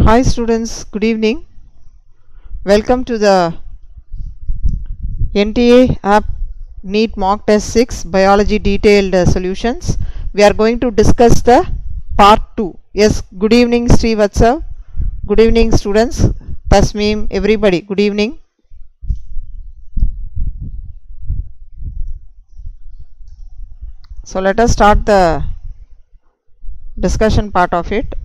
Hi students, good evening. Welcome to the NTA App NEET Mock Test 6 Biology Detailed Solutions. We are going to discuss the part 2. Yes, good evening Srivatsa. Good evening students. Tasmeem, everybody, good evening. So let us start the discussion part of it.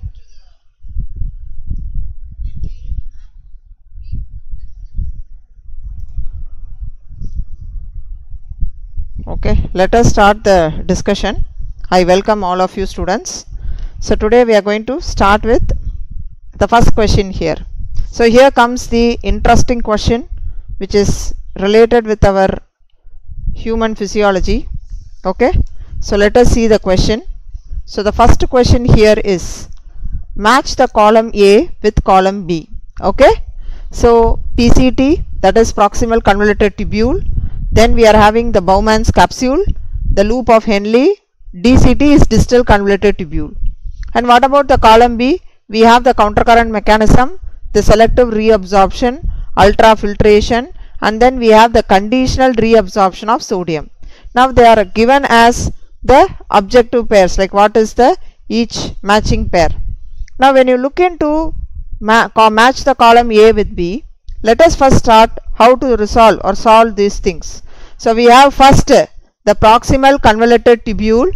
Okay, let us start the discussion. I welcome all of you students. So today we are going to start with the first question here. So here comes the interesting question which is related with our human physiology. Okay, so let us see the question. So the first question here is match the column A with column B. Okay, so PCT, that is proximal convoluted tubule. Then we are having the Bowman's capsule, the loop of Henle. DCT is distal convoluted tubule. And what about the column B? We have the countercurrent mechanism, the selective reabsorption, ultrafiltration, and then we have the conditional reabsorption of sodium. Now they are given as the objective pairs, like what is the each matching pair. Now when you look into match the column A with B, let us first start how to resolve or solve these things. So we have first the proximal convoluted tubule.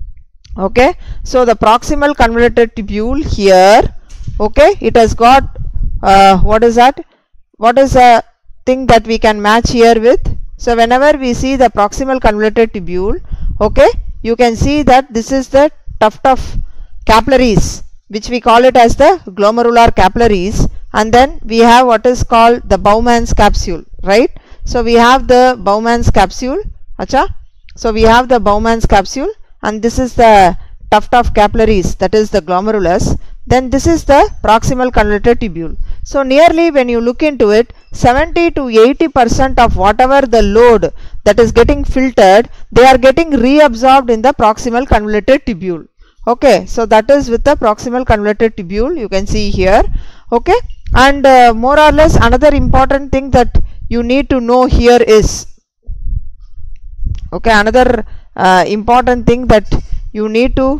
Okay, so the proximal convoluted tubule here, okay, it has got what is that? What is the thing that we can match here with? So whenever we see the proximal convoluted tubule, okay, you can see that this is the tuft of capillaries, which we call it as the glomerular capillaries, and then we have what is called the Bowman's capsule, right? So we have the Bowman's capsule, acha. So we have the Bowman's capsule, and this is the tuft of capillaries, that is the glomerulus. Then this is the proximal convoluted tubule. So nearly when you look into it, 70 to 80% of whatever the load that is getting filtered, they are getting reabsorbed in the proximal convoluted tubule. Okay, so that is with the proximal convoluted tubule, you can see here. Okay, and more or less another important thing that you need to know here is, okay, another important thing that you need to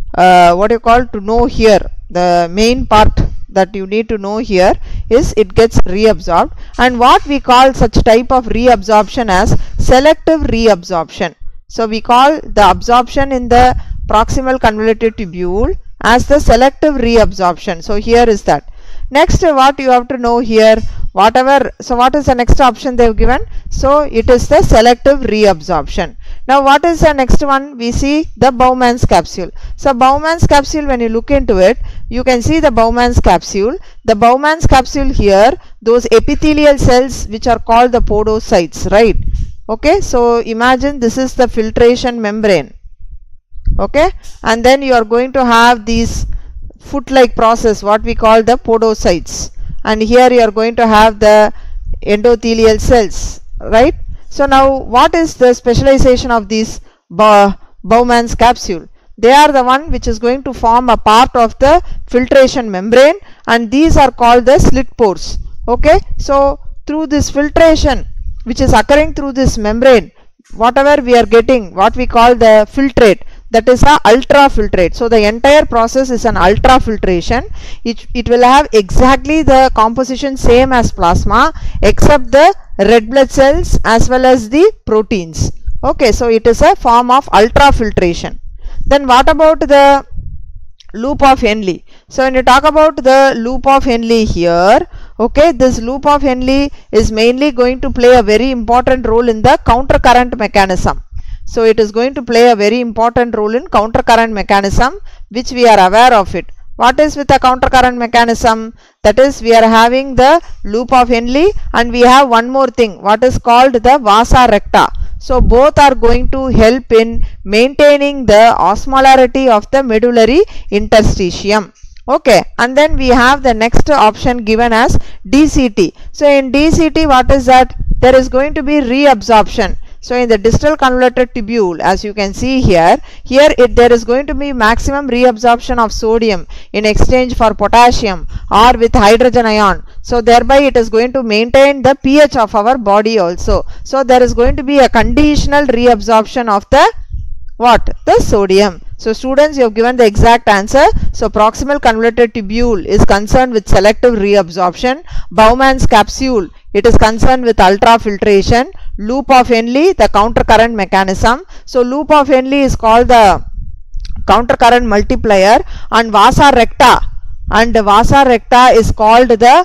to know here, the main part that you need to know here is it gets reabsorbed, and what we call such type of reabsorption as selective reabsorption. So we call the absorption in the proximal convoluted tubule as the selective reabsorption. So here is that. Next, what you have to know here, whatever, so what is the next option they have given? So it is the selective reabsorption. Now what is the next one? We see the Bowman's capsule. So Bowman's capsule, when you look into it, you can see the Bowman's capsule. The Bowman's capsule here, those epithelial cells which are called the podocytes, right? Okay, so imagine this is the filtration membrane. Okay, and then you are going to have these foot-like process, what we call the podocytes, and here you are going to have the endothelial cells, right? So now what is the specialization of these Bowman's capsule? They are the one which is going to form a part of the filtration membrane, and these are called the slit pores. Okay, so through this filtration which is occurring through this membrane, whatever we are getting, what we call the filtrate, that is a ultrafiltrate. So the entire process is an ultrafiltration. It will have exactly the composition same as plasma except the red blood cells as well as the proteins. Okay, so it is a form of ultrafiltration. Then what about the loop of Henle? So when you talk about the loop of Henle here, okay, this loop of Henle is mainly going to play a very important role in the countercurrent mechanism. So it is going to play a very important role in countercurrent mechanism, which we are aware of it. What is with the countercurrent mechanism? That is, we are having the loop of Henle, and we have one more thing, what is called the vasa recta. So both are going to help in maintaining the osmolarity of the medullary interstitium. Okay, and then we have the next option given as DCT. So in DCT, what is that? There is going to be reabsorption. So in the distal convoluted tubule, as you can see here there is going to be maximum reabsorption of sodium in exchange for potassium or with hydrogen ion. So thereby it is going to maintain the pH of our body also. So there is going to be a conditional reabsorption of the what? The sodium. So students, you have given the exact answer. So proximal convoluted tubule is concerned with selective reabsorption. Bowman's capsule, it is concerned with ultrafiltration. Loop of Henle, the countercurrent mechanism. So loop of Henle is called the countercurrent multiplier, and vasa recta is called the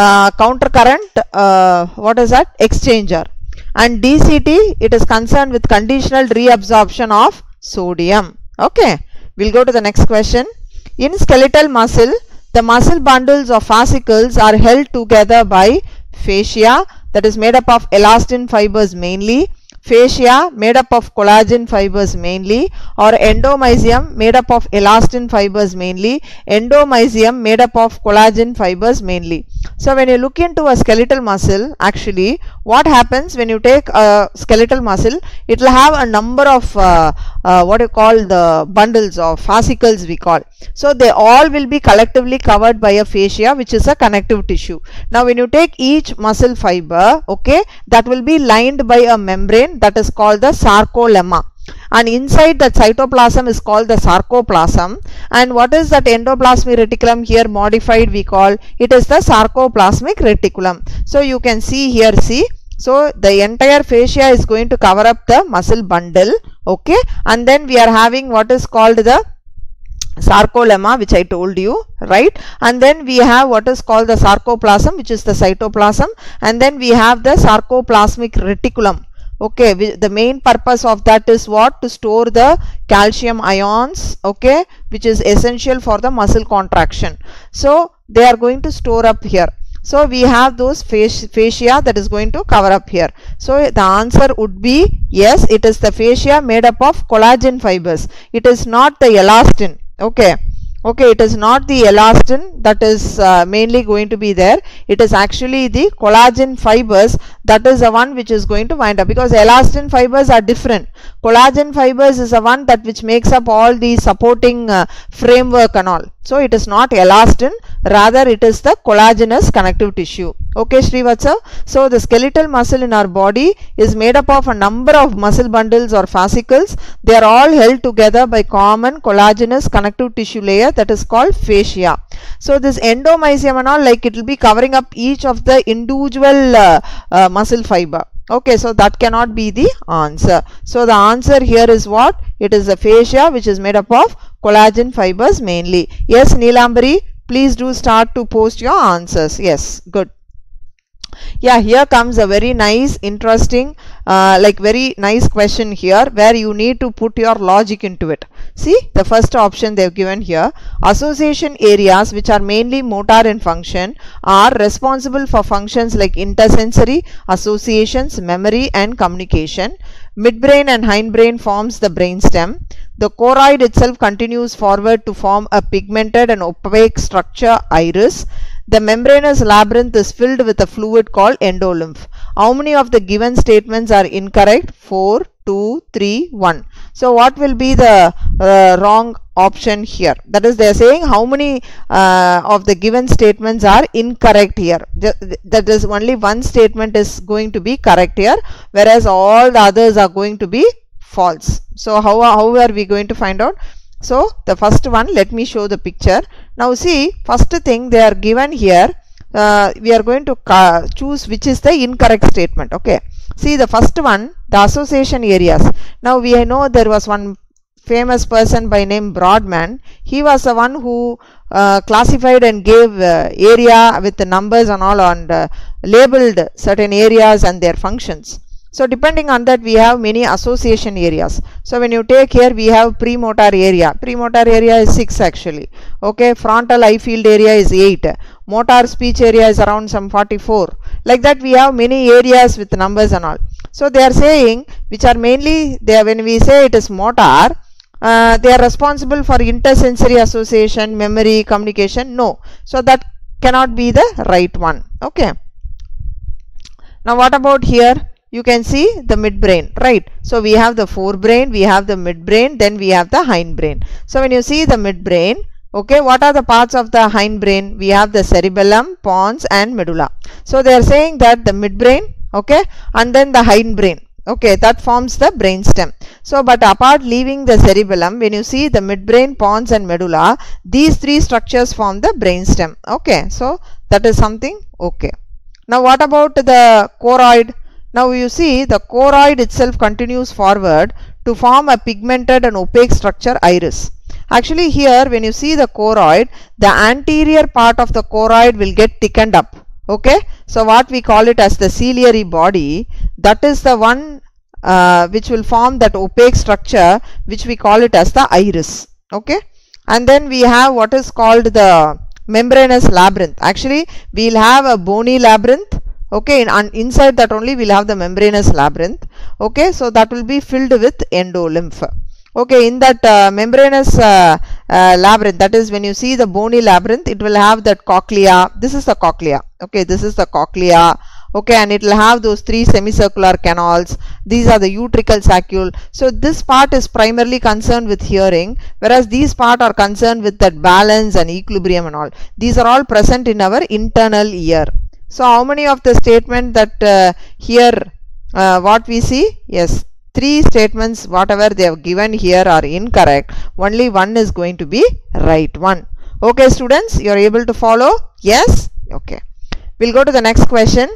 countercurrent what is that? Exchanger. And DCT, it is concerned with conditional reabsorption of sodium. Okay, we'll go to the next question. In skeletal muscle, the muscle bundles of fascicles are held together by fascia, that is made up of elastin fibers mainly, fascia made up of collagen fibers mainly, or endomysium made up of elastin fibers mainly, endomysium made up of collagen fibers mainly. So when you look into a skeletal muscle, actually what happens when you take a skeletal muscle, it will have a number of what you call the bundles of fascicles we call. So they all will be collectively covered by a fascia, which is a connective tissue. Now when you take each muscle fiber, okay, that will be lined by a membrane that is called the sarcolemma, and inside that cytoplasm is called the sarcoplasm. And what is that endoplasmic reticulum here modified we call? It is the sarcoplasmic reticulum. So you can see here, see, so the entire fascia is going to cover up the muscle bundle, okay, and then we are having what is called the sarcolemma, which I told you, right? And then we have what is called the sarcoplasm, which is the cytoplasm, and then we have the sarcoplasmic reticulum. Okay, the main purpose of that is what? To store the calcium ions, okay, which is essential for the muscle contraction. So they are going to store up here. So we have those fascia that is going to cover up here. So the answer would be yes, it is the fascia made up of collagen fibers. It is not the elastin. Okay. Okay, it is not the elastin that is mainly going to be there. It is actually the collagen fibers that is the one which is going to wind up, because elastin fibers are different. Collagen fibers is the one that which makes up all the supporting framework and all. So it is not elastin, rather it is the collagenous connective tissue. Okay, Srivatsa. So the skeletal muscle in our body is made up of a number of muscle bundles or fascicles. They are all held together by common collagenous connective tissue layer that is called fascia. So this endomysium and all, like, it will be covering up each of the individual muscle fiber. Okay, so that cannot be the answer. So the answer here is what? It is the fascia which is made up of collagen fibers mainly. Yes, Neelambari, please do start to post your answers. Yes, good. Yeah, here comes a very nice, interesting, very nice question here, where you need to put your logic into it. See, the first option they have given here: association areas which are mainly motor in function are responsible for functions like intersensory associations, memory and communication. Midbrain and hindbrain forms the brainstem. The choroid itself continues forward to form a pigmented and opaque structure, iris. The membranous labyrinth is filled with a fluid called endolymph. How many of the given statements are incorrect? 4, 2, 3, 1. So what will be the wrong option here? That is, they are saying how many of the given statements are incorrect here. That is, only one statement is going to be correct here, whereas all the others are going to be false. So how are we going to find out? So the first one, let me show the picture. Now see, first thing they are given here, we are going to choose which is the incorrect statement. Okay, see the first one, the association areas. Now we know there was one famous person by name Brodmann. He was the one who classified and gave area with the numbers and all, and labeled certain areas and their functions. So depending on that, we have many association areas. So when you take here, we have premotor area. Premotor area is 6 actually. Okay, frontal eye field area is 8. Motor speech area is around some 44. Like that, we have many areas with numbers and all. So they are saying, which are mainly there, when we say it is motor, they are responsible for intersensory association, memory, communication. No. So that cannot be the right one. Okay. Now what about here? you can see the midbrain, right? So we have the forebrain, we have the midbrain, then we have the hindbrain. So when you see the midbrain, okay, what are the parts of the hindbrain? We have the cerebellum, pons and medulla. So they are saying that the midbrain, okay, and then the hindbrain, okay, that forms the brainstem. So but apart leaving the cerebellum, when you see the midbrain, pons and medulla, these three structures form the brainstem. Okay, so that is something. Okay, now what about the choroid? Now you see the choroid itself continues forward to form a pigmented and opaque structure, iris. Actually here when you see the choroid, the anterior part of the choroid will get thickened up. Okay, so what we call it as the ciliary body, that is the one which will form that opaque structure, which we call it as the iris. Okay, and then we have what is called the membranous labyrinth. Actually we will have a bony labyrinth, okay, and inside that only we will have the membranous labyrinth. Okay, so that will be filled with endolymph. Okay, in that membranous labyrinth, that is when you see the bony labyrinth, it will have that cochlea. This is the cochlea. Okay, this is the cochlea. Okay, and it will have those three semicircular canals. These are the utricle saccule. So this part is primarily concerned with hearing, whereas these part are concerned with that balance and equilibrium and all. These are all present in our internal ear. So how many of the statement that here what we see? Yes, 3 statements whatever they have given here are incorrect. Only one is going to be right one. Okay students, you are able to follow? Yes? Okay. We'll go to the next question.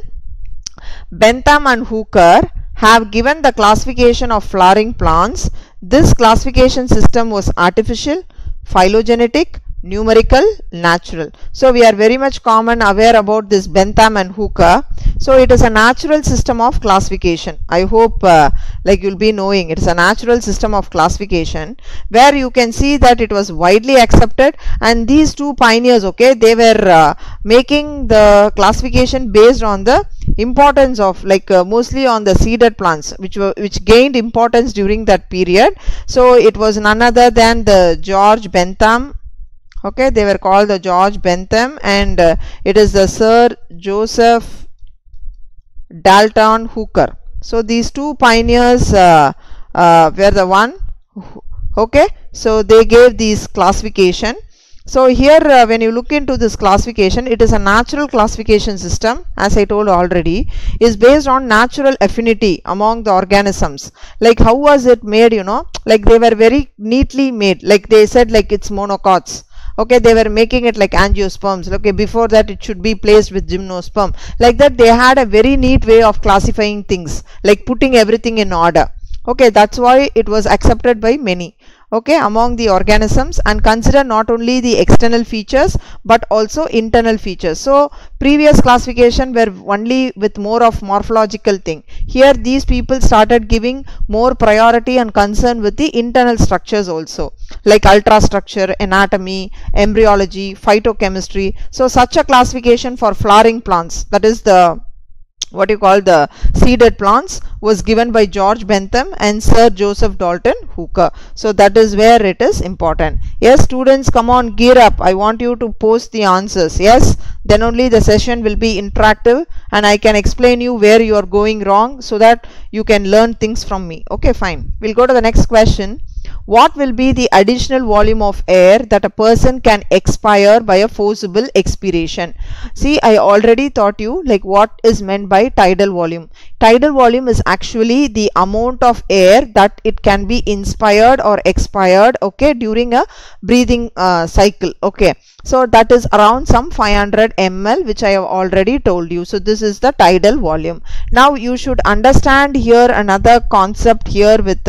Bentham and Hooker have given the classification of flowering plants. This classification system was artificial, phylogenetic, numerical, natural. So we are very much common aware about this Bentham and Hooker. So it is a natural system of classification. I hope like you'll be knowing it is a natural system of classification, where you can see that it was widely accepted, and these two pioneers, okay, they were making the classification based on the importance of mostly on the seeded plants which gained importance during that period. So it was none other than the George Bentham. Okay, they were called the George Bentham, and it is the Sir Joseph Dalton Hooker. So these two pioneers were the one. Okay, so they gave these classification. So here when you look into this classification, it is a natural classification system, as I told already, is based on natural affinity among the organisms. Like how was it made, you know, like they were very neatly made, like they said like it's monocots. Okay, they were making it like angiosperms. Okay, before that it should be placed with gymnosperm. Like that they had a very neat way of classifying things, like putting everything in order. Okay, that's why it was accepted by many, okay, among the organisms, and consider not only the external features but also internal features. So previous classification were only with more of morphological thing. Here these people started giving more priority and concern with the internal structures also, like ultrastructure, anatomy, embryology, phytochemistry. So such a classification for flowering plants, that is the what you call the seeded plants, was given by George Bentham and Sir Joseph Dalton Hooker. So that is where it is important. Yes students, come on, gear up. I want you to post the answers. Yes, then only the session will be interactive and I can explain you where you are going wrong, so that you can learn things from me. Okay, fine. We'll go to the next question. What will be the additional volume of air that a person can expire by a forcible expiration? See, I already taught you like what is meant by tidal volume. Tidal volume is actually the amount of air that it can be inspired or expired, okay, during a breathing cycle. Okay, so that is around some 500 ml, which I have already told you. So this is the tidal volume. Now you should understand here another concept here with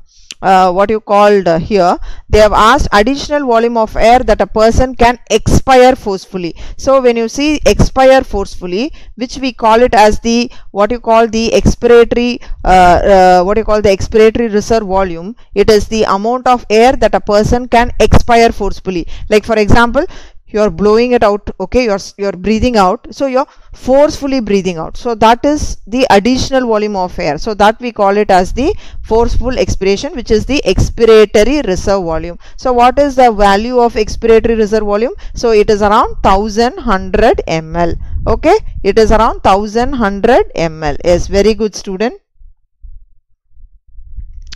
what you called here, they have asked additional volume of air that a person can expire forcefully. So when you see expire forcefully, which we call it as the what you call the expiratory expiratory reserve volume, it is the amount of air that a person can expire forcefully. Like for example, you are blowing it out, okay, you're breathing out, so you're forcefully breathing out. So that is the additional volume of air. So that we call it as the forceful expiration, which is the expiratory reserve volume. So what is the value of expiratory reserve volume? So it is around 1100 ml. Okay, it is around 1100 ml. Yes, very good student.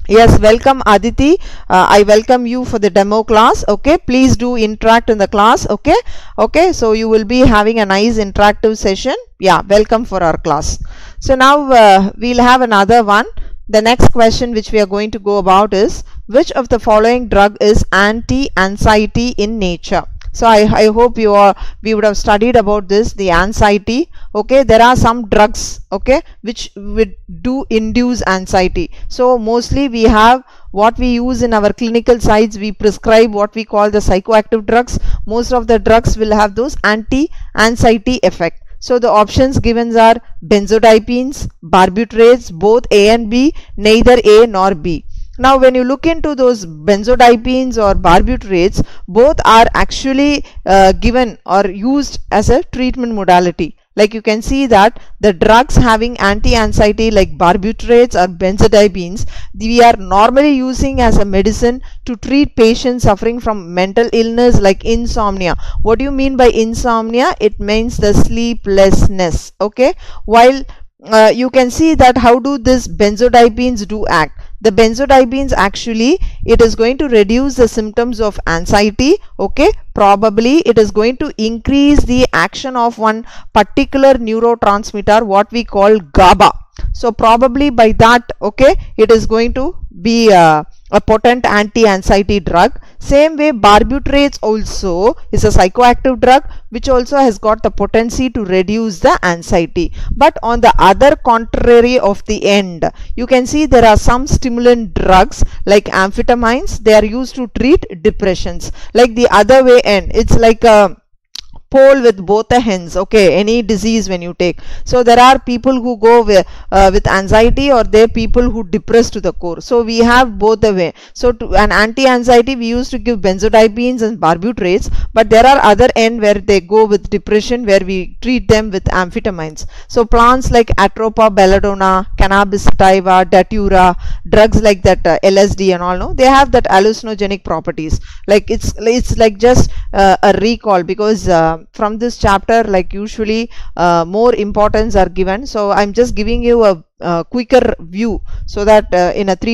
Yes, welcome Aditi. I welcome you for the demo class. Okay, please do interact in the class. Okay, okay, so you will be having a nice interactive session. Yeah, welcome for our class. So now we'll have another one. The next question which we are going to go about is, which of the following drug is anti-anxiety in nature? So I hope we would have studied about this, the anxiety. Okay, there are some drugs, okay, which would do induce anxiety. So mostly we have what we use in our clinical sites, we prescribe what we call the psychoactive drugs. Most of the drugs will have those anti-anxiety effect. So the options given are benzodiazepines, barbiturates, both A and B, neither A nor B. Now when you look into those benzodiazepines or barbiturates, both are actually given or used as a treatment modality. Like you can see that the drugs having anti-anxiety like barbiturates or benzodiazepines, we are normally using as a medicine to treat patients suffering from mental illness like insomnia. What do you mean by insomnia? It means the sleeplessness. Okay, while you can see that how do this benzodiazepines do act. The benzodiazepines actually, it is going to reduce the symptoms of anxiety. Okay, probably it is going to increase the action of one particular neurotransmitter, what we call GABA. So probably by that, okay, it is going to be a potent anti-anxiety drug. Same way barbiturates also is a psychoactive drug which also has got the potency to reduce the anxiety. But on the other contrary of the end, you can see there are some stimulant drugs like amphetamines. They are used to treat depressions. Like the other way end, it's like a pole with both the ends. Okay, any disease when you take. So there are people who go with anxiety, or there are people who depress to the core. So we have both the way. So to an anti-anxiety, we used to give benzodiazepines and barbiturates, but there are other end where they go with depression, where we treat them with amphetamines. So plants like Atropa, belladonna, cannabis sativa, datura, drugs like that LSD and all, no, they have that hallucinogenic properties. Like it's like just a recall, because from this chapter, like usually more importance are given. So I'm just giving you a quicker view, so that in a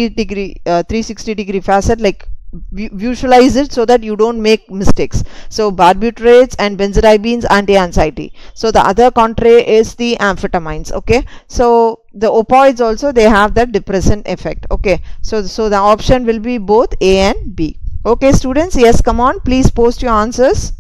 360 degree facet, like visualize it so that you don't make mistakes. So barbiturates and benzodiazepines, anti-anxiety. So the other contrary is the amphetamines. Okay, so the opioids also, they have that depressant effect. Okay, so the option will be both A and B. Okay students, yes, come on, please post your answers.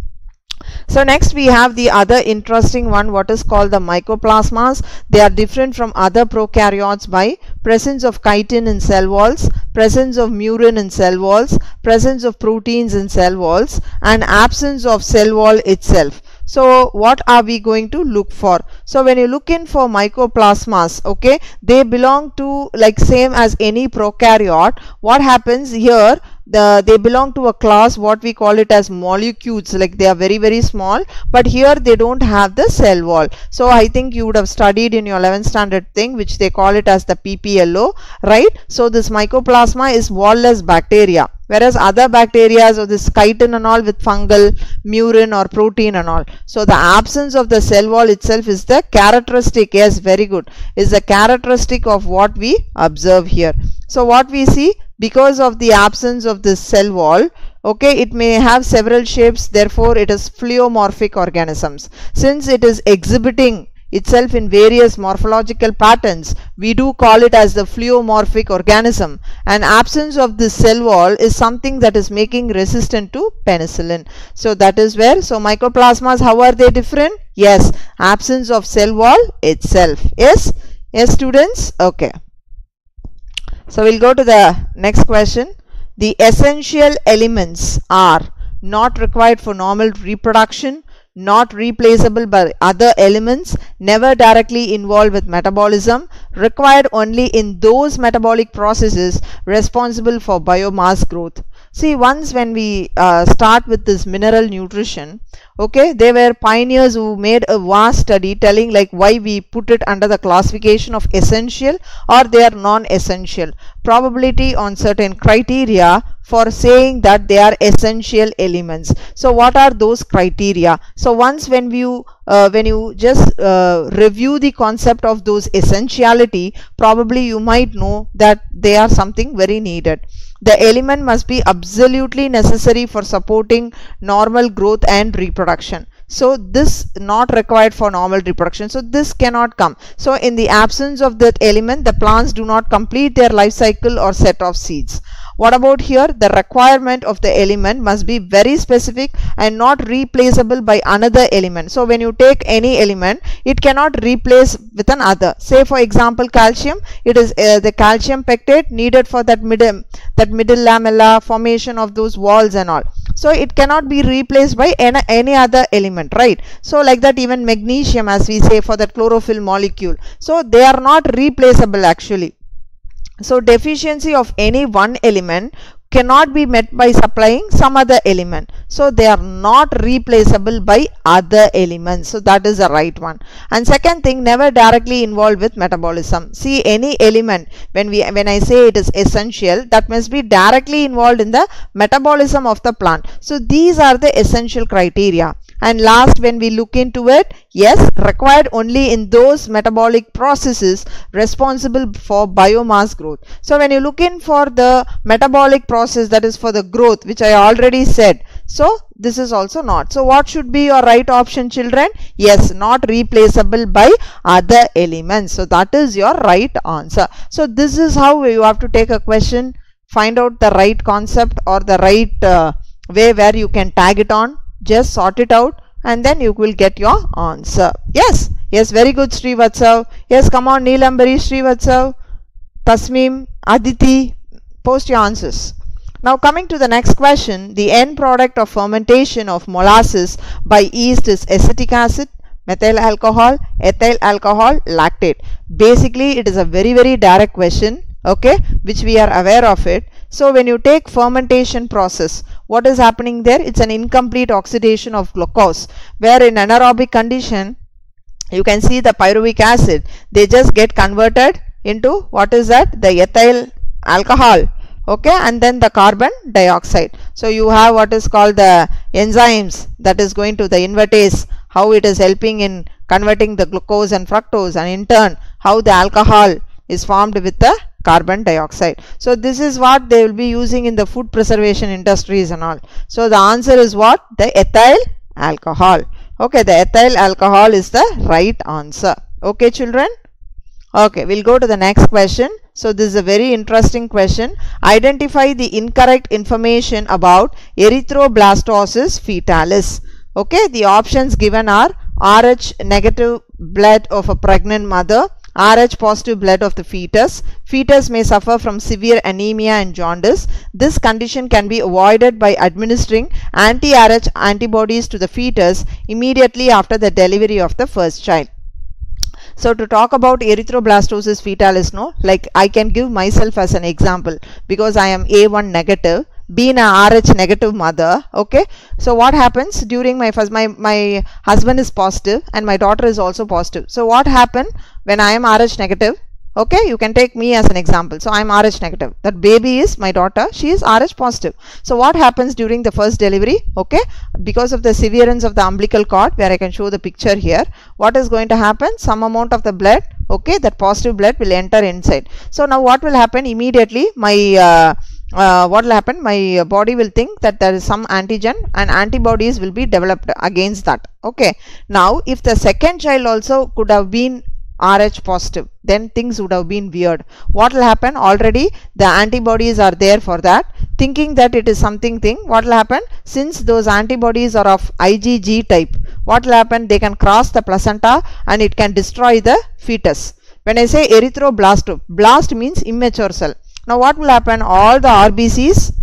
So next we have the other interesting one, what is called the mycoplasmas. They are different from other prokaryotes by presence of chitin in cell walls, presence of murin in cell walls, presence of proteins in cell walls, and absence of cell wall itself. So what are we going to look for? So when you look in for mycoplasmas, okay, they belong to, like same as any prokaryote. What happens here, they belong to a class what we call it as molecules, like they are very very small, but here they don't have the cell wall. So I think you would have studied in your 11th standard thing, which they call it as the PPLO, right? So this mycoplasma is wall-less bacteria, whereas other bacteria or this chitin and all with fungal, murin or protein and all. So the absence of the cell wall itself is the characteristic, yes, very good, is the characteristic of what we observe here. So what we see, because of the absence of this cell wall, okay, it may have several shapes, therefore it is pleomorphic organisms. Since it is exhibiting itself in various morphological patterns, we do call it as the pleomorphic organism. And absence of this cell wall is something that is making resistant to penicillin. So that is where, so mycoplasmas, how are they different? Yes, absence of cell wall itself. Yes, yes students, okay. So we'll go to the next question. The essential elements are not required for normal reproduction, not replaceable by other elements, never directly involved with metabolism, required only in those metabolic processes responsible for biomass growth. See, once when we start with this mineral nutrition, Okay, they were pioneers who made a vast study telling like why we put it under the classification of essential or they are non-essential. Probability on certain criteria for saying that they are essential elements. So what are those criteria? So once when you just review the concept of those essentiality, probably you might know that they are something very needed. The element must be absolutely necessary for supporting normal growth and reproduction. So this not required for normal reproduction. So this cannot come. So in the absence of that element, the plants do not complete their life cycle or set of seeds. What about here? The requirement of the element must be very specific and not replaceable by another element. So when you take any element, it cannot replace with another. Say for example calcium, it is the calcium pectate needed for that middle lamella, formation of those walls and all. So it cannot be replaced by any other element, right? So like that, even magnesium, as we say, for that chlorophyll molecule. So they are not replaceable actually. So deficiency of any one element cannot be met by supplying some other element. So they are not replaceable by other elements. So that is the right one. And second thing, never directly involved with metabolism. See, any element, when I say it is essential, that must be directly involved in the metabolism of the plant. So these are the essential criteria. And last, when we look into it, yes, required only in those metabolic processes responsible for biomass growth. So when you look in for the metabolic process, that is for the growth, which I already said. So this is also not. So what should be your right option, children? Yes, not replaceable by other elements. So that is your right answer. So this is how you have to take a question, find out the right concept or the right way where you can tag it on. Just sort it out and then you will get your answer. Yes, yes, very good, Srivatsav. Yes, come on, Neelambari, Srivatsav, Tasmim, Aditi, post your answers. Now coming to the next question, the end product of fermentation of molasses by yeast is acetic acid, methyl alcohol, ethyl alcohol, lactate. Basically, it is a very, very direct question, okay, which we are aware of it. So when you take fermentation process, what is happening there? It's an incomplete oxidation of glucose, where in anaerobic condition, you can see the pyruvic acid, they just get converted into what is that? The ethyl alcohol, okay, and then the carbon dioxide. So you have what is called the enzymes that is going to the invertase, how it is helping in converting the glucose and fructose, and in turn how the alcohol is formed with the carbon dioxide. So this is what they will be using in the food preservation industries and all. So the answer is what? The ethyl alcohol. Okay, the ethyl alcohol is the right answer. Okay, children. Okay, we'll go to the next question. So this is a very interesting question. Identify the incorrect information about erythroblastosis fetalis. Okay, the options given are Rh negative blood of a pregnant mother, Rh positive blood of the fetus. Fetus may suffer from severe anemia and jaundice. This condition can be avoided by administering anti-Rh antibodies to the fetus immediately after the delivery of the first child. So to talk about erythroblastosis fetalis, no, like I can give myself as an example because I am A1 negative, being a Rh negative mother. Okay, so what happens during my first, my husband is positive and my daughter is also positive. So what happened when I am Rh negative? Okay, you can take me as an example. So I am Rh negative. That baby is my daughter. She is Rh positive. So what happens during the first delivery? Okay, because of the severance of the umbilical cord, where I can show the picture here, what is going to happen? Some amount of the blood, okay, that positive blood will enter inside. So now what will happen? Immediately my what will happen? My body will think that there is some antigen and antibodies will be developed against that. Okay, now if the second child also could have been Rh positive, then things would have been weird. What will happen? Already the antibodies are there for that. Thinking that it is something thing, what will happen? Since those antibodies are of IgG type, what will happen? They can cross the placenta and it can destroy the fetus. When I say erythroblast, blast means immature cell. Now what will happen? All the RBCs,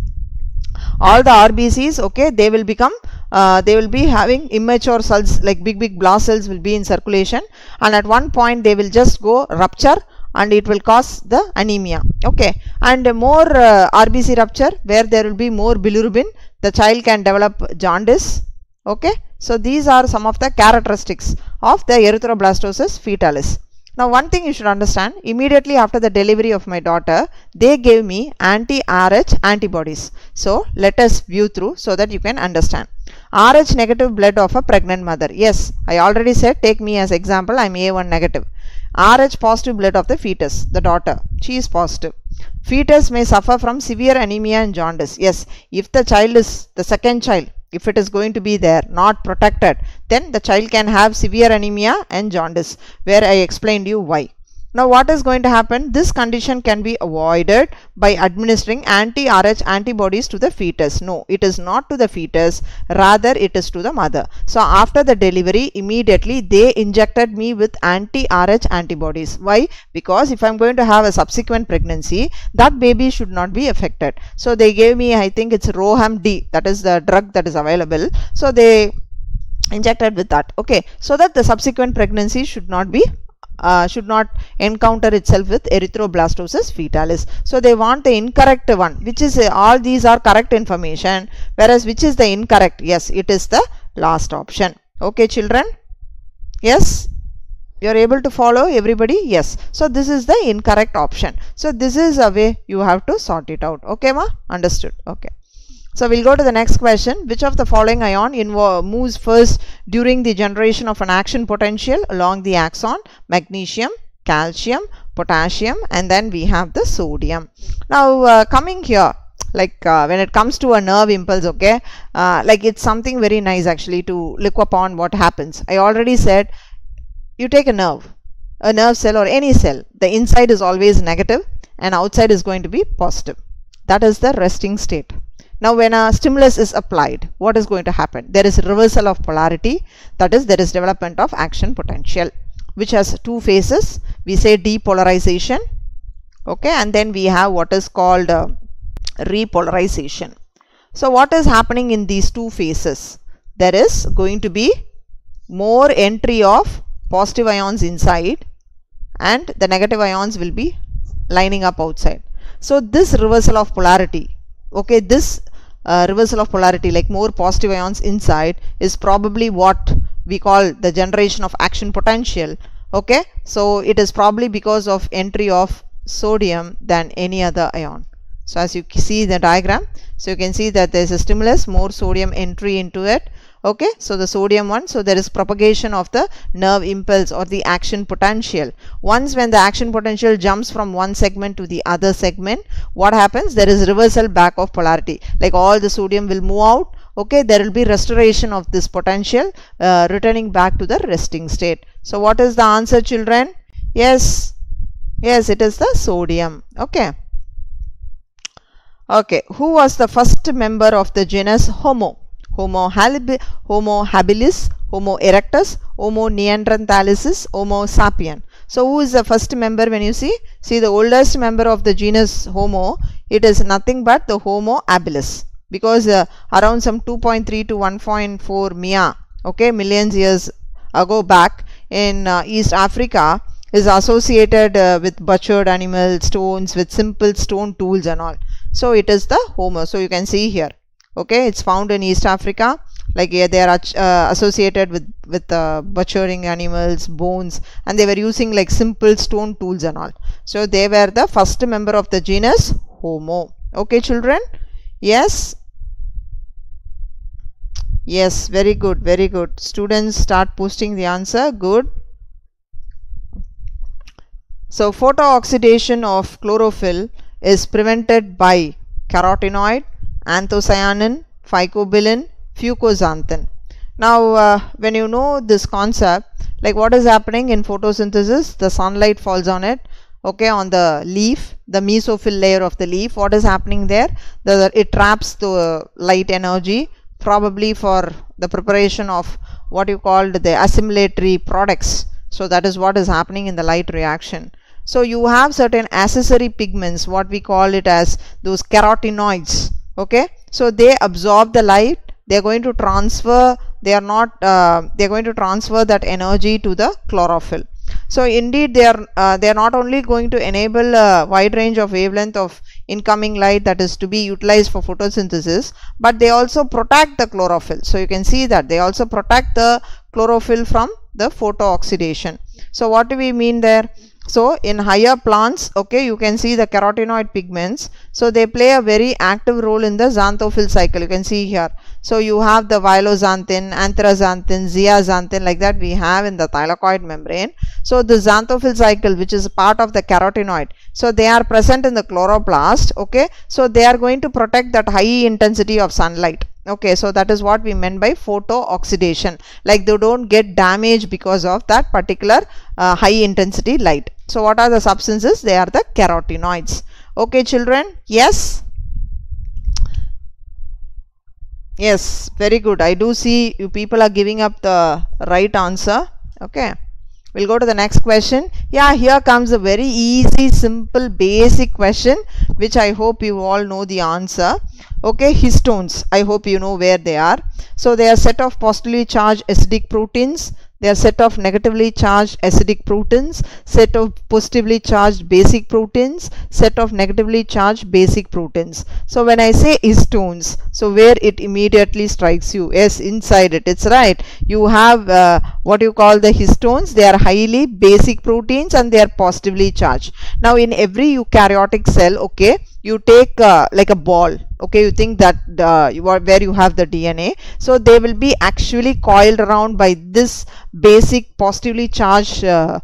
okay, they will become they will be having immature cells, like big blast cells will be in circulation, and at one point they will just go rupture and it will cause the anemia. Okay, and more RBC rupture, where there will be more bilirubin, the child can develop jaundice. Okay, so these are some of the characteristics of the erythroblastosis fetalis. Now one thing you should understand, immediately after the delivery of my daughter, they gave me anti-RH antibodies. So let us view through so that you can understand. RH negative blood of a pregnant mother. Yes, I already said, take me as example, I am A1 negative. RH positive blood of the fetus, the daughter, she is positive. Fetus may suffer from severe anemia and jaundice. Yes, if the child is, the second child, if it is going to be there, not protected, then the child can have severe anemia and jaundice, where I explained you why. Now what is going to happen? This condition can be avoided by administering anti-RH antibodies to the fetus. No, it is not to the fetus, rather it is to the mother. So after the delivery, immediately they injected me with anti-RH antibodies. Why? Because if I am going to have a subsequent pregnancy, that baby should not be affected. So they gave me, I think it's Roham D, that is the drug that is available. So they injected with that. Okay, so that the subsequent pregnancy should not encounter itself with erythroblastosis fetalis. So they want the incorrect one, which is all these are correct information, whereas which is the incorrect? Yes, it is the last option. Okay children, yes, you are able to follow everybody? Yes. So this is the incorrect option. So this is a way you have to sort it out. Okay ma? Understood. Okay. So we'll go to the next question. Which of the following ion moves first during the generation of an action potential along the axon? Magnesium, calcium, potassium, and then we have the sodium. Now coming here, like when it comes to a nerve impulse, okay, like it's something very nice actually to look upon what happens. I already said, you take a nerve cell or any cell, the inside is always negative and outside is going to be positive. That is the resting state. Now when a stimulus is applied, what is going to happen? There is reversal of polarity, that is there is development of action potential, which has two phases. We say depolarization, okay, and then we have what is called repolarization. So what is happening in these two phases? There is going to be more entry of positive ions inside and the negative ions will be lining up outside. So this reversal of polarity, okay, this reversal of polarity, like more positive ions inside, is probably what we call the generation of action potential. Okay, so it is probably because of entry of sodium than any other ion. So as you see the diagram, so you can see that there is a stimulus, more sodium entry into it. Okay, so the sodium one, so there is propagation of the nerve impulse or the action potential. Once when the action potential jumps from one segment to the other segment, what happens? There is reversal back of polarity, like all the sodium will move out. Okay, there will be restoration of this potential, returning back to the resting state. So what is the answer children? Yes, yes, it is the sodium. Okay. Okay, who was the first member of the genus Homo? Homo habilis, Homo erectus, Homo neanderthalensis, Homo sapien. So who is the first member? When you see the oldest member of the genus Homo, it is nothing but the Homo habilis, because around some 2.3 to 1.4 Mia, okay, millions years ago back in East Africa, is associated with butchered animal stones, with simple stone tools and all. So it is the Homo. So you can see here, okay, it's found in East Africa, like they are associated with butchering animals, bones, and they were using like simple stone tools and all. So they were the first member of the genus Homo. Okay children, yes, yes, very good, very good. Students start posting the answer. Good. So photooxidation of chlorophyll is prevented by carotenoid, anthocyanin, phycobilin, fucoxanthin. Now when you know this concept, like what is happening in photosynthesis, the sunlight falls on it, okay, on the leaf, the mesophyll layer of the leaf. What is happening there? It traps the light energy, probably for the preparation of what you called the assimilatory products. So that is what is happening in the light reaction. So you have certain accessory pigments, what we call it as those carotenoids. Okay, so they absorb the light, they are going to transfer, they are going to transfer that energy to the chlorophyll. So indeed they are not only going to enable a wide range of wavelength of incoming light that is to be utilized for photosynthesis, but they also protect the chlorophyll. So you can see that they also protect the chlorophyll from the photooxidation. So what do we mean there? So in higher plants, okay, you can see the carotenoid pigments. So they play a very active role in the xanthophyll cycle. You can see here. So you have the violoxanthin, anthraxanthin, zeaxanthin, like that we have in the thylakoid membrane. So the xanthophyll cycle, which is part of the carotenoid, so they are present in the chloroplast. Okay, so they are going to protect that high intensity of sunlight. Okay, so that is what we meant by photooxidation, like they don't get damaged because of that particular high intensity light. So what are the substances? They are the carotenoids. Okay children, yes, yes, very good. I do see you people are giving up the right answer. Okay, we'll go to the next question. Yeah, here comes a very easy, simple, basic question which I hope you all know the answer. Okay, histones, I hope you know where they are. So they are set of positively charged acidic proteins, they are set of negatively charged acidic proteins, set of positively charged basic proteins, set of negatively charged basic proteins. So when I say histones, so where it immediately strikes you? Yes, inside it, it's right. You have what you call the histones. They are highly basic proteins and they are positively charged. Now in every eukaryotic cell, okay, you take like a ball, okay, you think that where you have the DNA, so they will be actually coiled around by this basic positively charged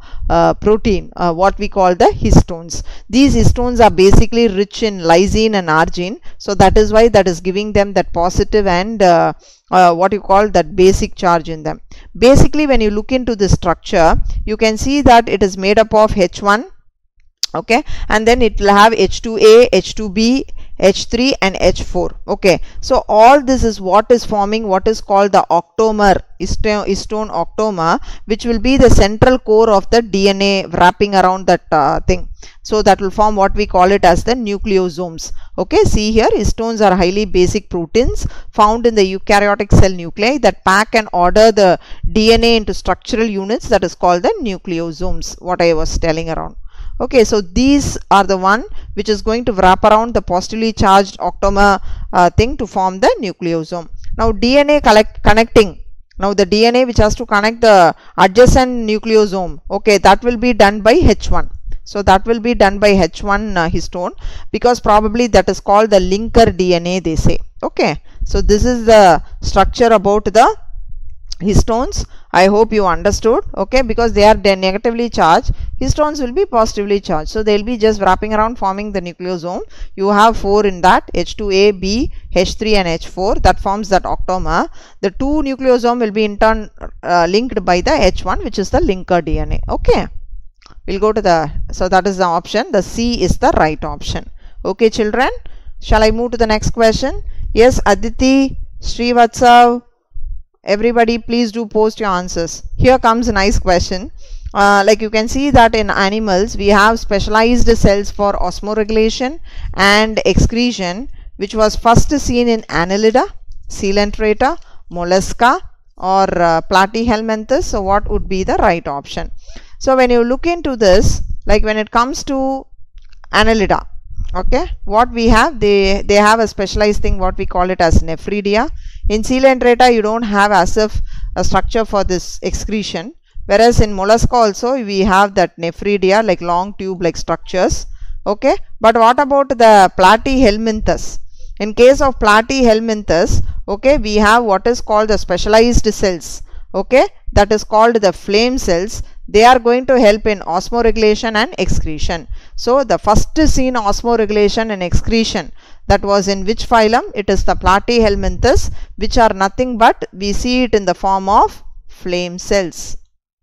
protein, what we call the histones. These histones are basically rich in lysine and arginine, so that is why that is giving them that positive and what you call that basic charge in them. Basically when you look into the structure, you can see that it is made up of H1, okay, and then it will have H2A, H2B, H3 and H4. Okay, so all this is what is forming what is called the octamer, histone octamer, which will be the central core of the DNA wrapping around that thing. So that will form what we call it as the nucleosomes. Okay, see here, histones are highly basic proteins found in the eukaryotic cell nuclei that pack and order the DNA into structural units, that is called the nucleosomes, what I was telling around. Okay, so these are the one which is going to wrap around the positively charged octamer thing to form the nucleosome. Now DNA connecting, now the DNA which has to connect the adjacent nucleosome, okay, that will be done by H1. So that will be done by H1 histone, because probably that is called the linker DNA, they say. Okay, so this is the structure about the histones. I hope you understood. Okay, because they are negatively charged, histones will be positively charged, so they will be just wrapping around forming the nucleosome. You have 4 in that, H2A, B, H3 and H4, that forms that octamer. The 2 nucleosome will be in turn linked by the H1, which is the linker DNA. Okay, we'll go to the, so that is the option, the C is the right option. Okay children, shall I move to the next question? Yes, Aditi, Srivatsav, everybody please do post your answers. Here comes a nice question. Like you can see that in animals we have specialized cells for osmoregulation and excretion, which was first seen in Annelida, Coelenterata, Mollusca or Platyhelminthes. So what would be the right option? So when you look into this, like when it comes to Annelida, okay, what we have, they have a specialized thing, what we call it as nephridia. In Coelenterata you don't have as if a structure for this excretion, whereas in Mollusca also we have that nephridia, like long tube like structures. Okay, but what about the Platyhelminthes? In case of Platyhelminthes, okay, we have what is called the specialized cells, okay, that is called the flame cells. They are going to help in osmoregulation and excretion. So the first seen osmoregulation and excretion, that was in which phylum? It is the Platyhelminthes, which are nothing but we see it in the form of flame cells.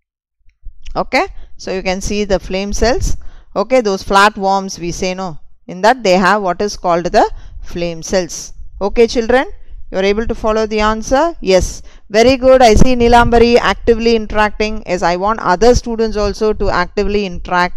Okay, so you can see the flame cells. Okay, those flat worms we say, no, in that they have what is called the flame cells. Okay children, you are able to follow the answer? Yes, very good. I see Nilambari actively interacting, as I want other students also to actively interact.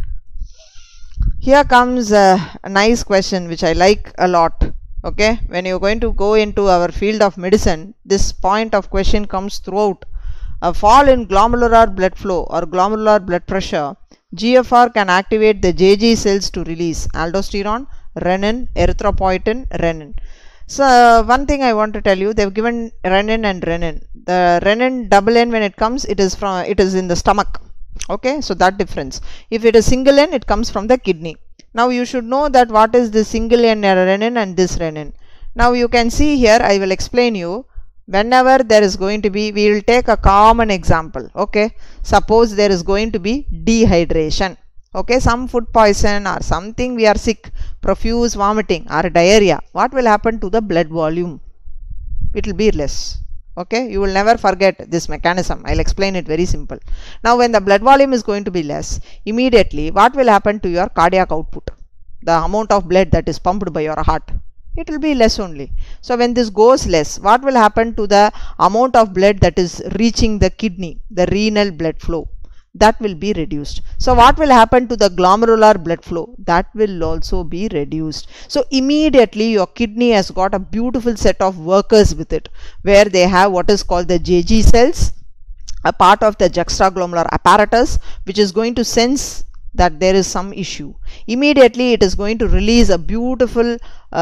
Here comes a nice question which I like a lot. Okay, when you are going to go into our field of medicine, this point of question comes throughout. a fall in glomerular blood flow or glomerular blood pressure, GFR can activate the JG cells to release aldosterone, renin, erythropoietin, renin. So one thing I want to tell you, they've given renin and renin. The renin double N, when it comes, it is in the stomach. Okay, so that difference. If it is single N, it comes from the kidney. Now you should know that what is the single N renin and this renin. Now you can see here, I will explain you. Whenever there is going to be, we will take a common example. Okay, suppose there is going to be dehydration. Okay, some food poison or something, we are sick, profuse vomiting or diarrhea. What will happen to the blood volume? It will be less. Okay, you will never forget this mechanism. I'll explain it very simple. Now when the blood volume is going to be less, immediately what will happen to your cardiac output? The amount of blood that is pumped by your heart, it will be less only. So when this goes less, what will happen to the amount of blood that is reaching the kidney, the renal blood flow? That will be reduced. So what will happen to the glomerular blood flow? That will also be reduced. So immediately your kidney has got a beautiful set of workers with it, where they have what is called the JG cells, a part of the juxtaglomerular apparatus, which is going to sense that there is some issue. Immediately it is going to release a beautiful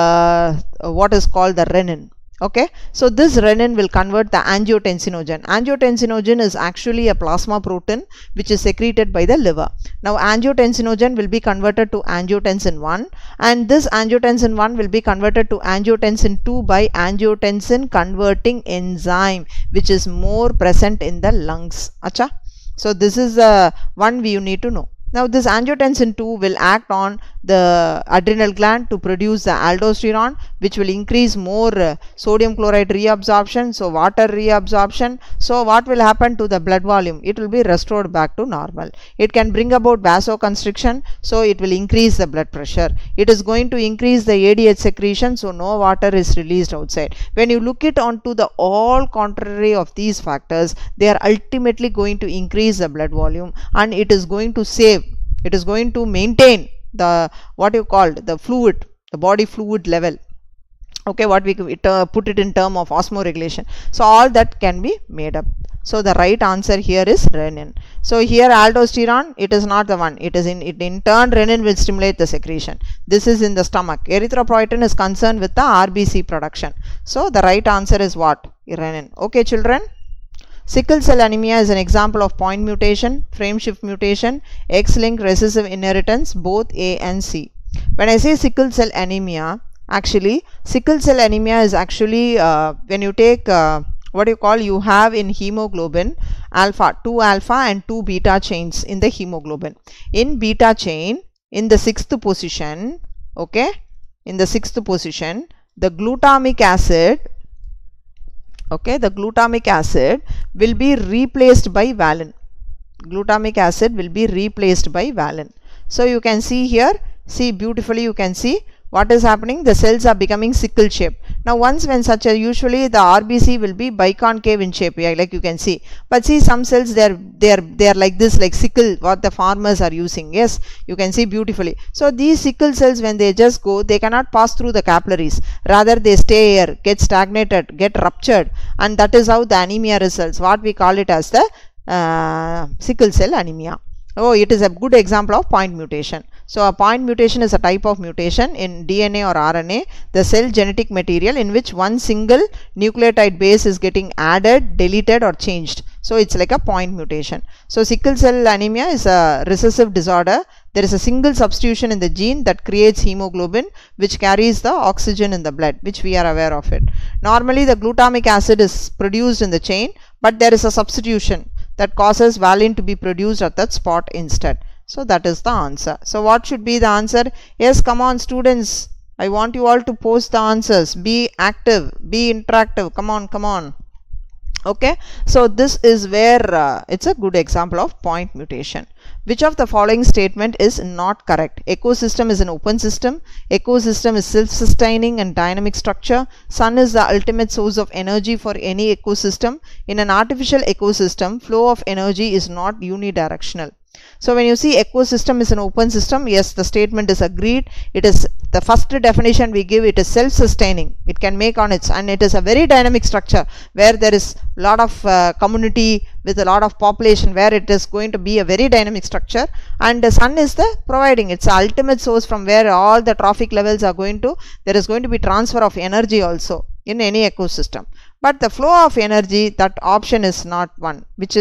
what is called the renin. Okay, so this renin will convert the angiotensinogen. Angiotensinogen is actually a plasma protein which is secreted by the liver. Now angiotensinogen will be converted to angiotensin 1, and this angiotensin 1 will be converted to angiotensin 2 by angiotensin converting enzyme, which is more present in the lungs. Acha? So this is the one you need to know. Now this angiotensin 2 will act on the adrenal gland to produce the aldosterone, which will increase more sodium chloride reabsorption, so water reabsorption. So what will happen to the blood volume? It will be restored back to normal. It can bring about vasoconstriction, so it will increase the blood pressure. It is going to increase the ADH secretion, so no water is released outside. When you look it onto the all contrary of these factors, they are ultimately going to increase the blood volume, and it is going to save, it is going to maintain the what you called the fluid, the body fluid level. Okay, what we put it in term of osmoregulation. So all that can be made up. So the right answer here is renin. So here aldosterone, it is not the one. It is in turn renin will stimulate the secretion. This is in the stomach. Erythropoietin is concerned with the RBC production. So the right answer is what? Renin. Okay, children. Sickle cell anemia is an example of point mutation, frame shift mutation, X-linked recessive inheritance, both A and C. When I say sickle cell anemia, actually sickle cell anemia is actually when you take what you call, you have in hemoglobin alpha, 2 alpha and 2 beta chains in the hemoglobin. In beta chain, in the 6th position, okay, in the 6th position, the glutamic acid, okay, the glutamic acid will be replaced by valine. Glutamic acid will be replaced by valine. So you can see here, see beautifully, you can see what is happening. The cells are becoming sickle shape. Now once when such a, usually the RBC will be biconcave in shape, yeah, like you can see. But see some cells they are like this, like sickle, what the farmers are using. Yes, you can see beautifully. So these sickle cells, when they just go, they cannot pass through the capillaries. Rather they stay here, get stagnated, get ruptured, and that is how the anemia results. What we call it as the sickle cell anemia. Oh, it is a good example of point mutation. So a point mutation is a type of mutation in DNA or RNA, the cell genetic material in which one single nucleotide base is getting added, deleted or changed. So it's like a point mutation. So sickle cell anemia is a recessive disorder. There is a single substitution in the gene that creates hemoglobin, which carries the oxygen in the blood, which we are aware of it. Normally the glutamic acid is produced in the chain, but there is a substitution that causes valine to be produced at that spot instead. So that is the answer. So what should be the answer? Yes, come on students, I want you all to post the answers. Be active, be interactive. Come on, come on. Okay, so this is where it's a good example of point mutation. Which of the following statement is not correct? Ecosystem is an open system. Ecosystem is self-sustaining and dynamic structure. Sun is the ultimate source of energy for any ecosystem. In an artificial ecosystem, flow of energy is not unidirectional. So when you see ecosystem is an open system, yes, the statement is agreed. It is the first definition we give. It is self-sustaining. It can make on its, and it is a very dynamic structure where there is a lot of community with a lot of population, where it is going to be a very dynamic structure, and the sun is the providing, it's the ultimate source from where all the trophic levels are going to, there is going to be transfer of energy also in any ecosystem. But the flow of energy, that option is not one, which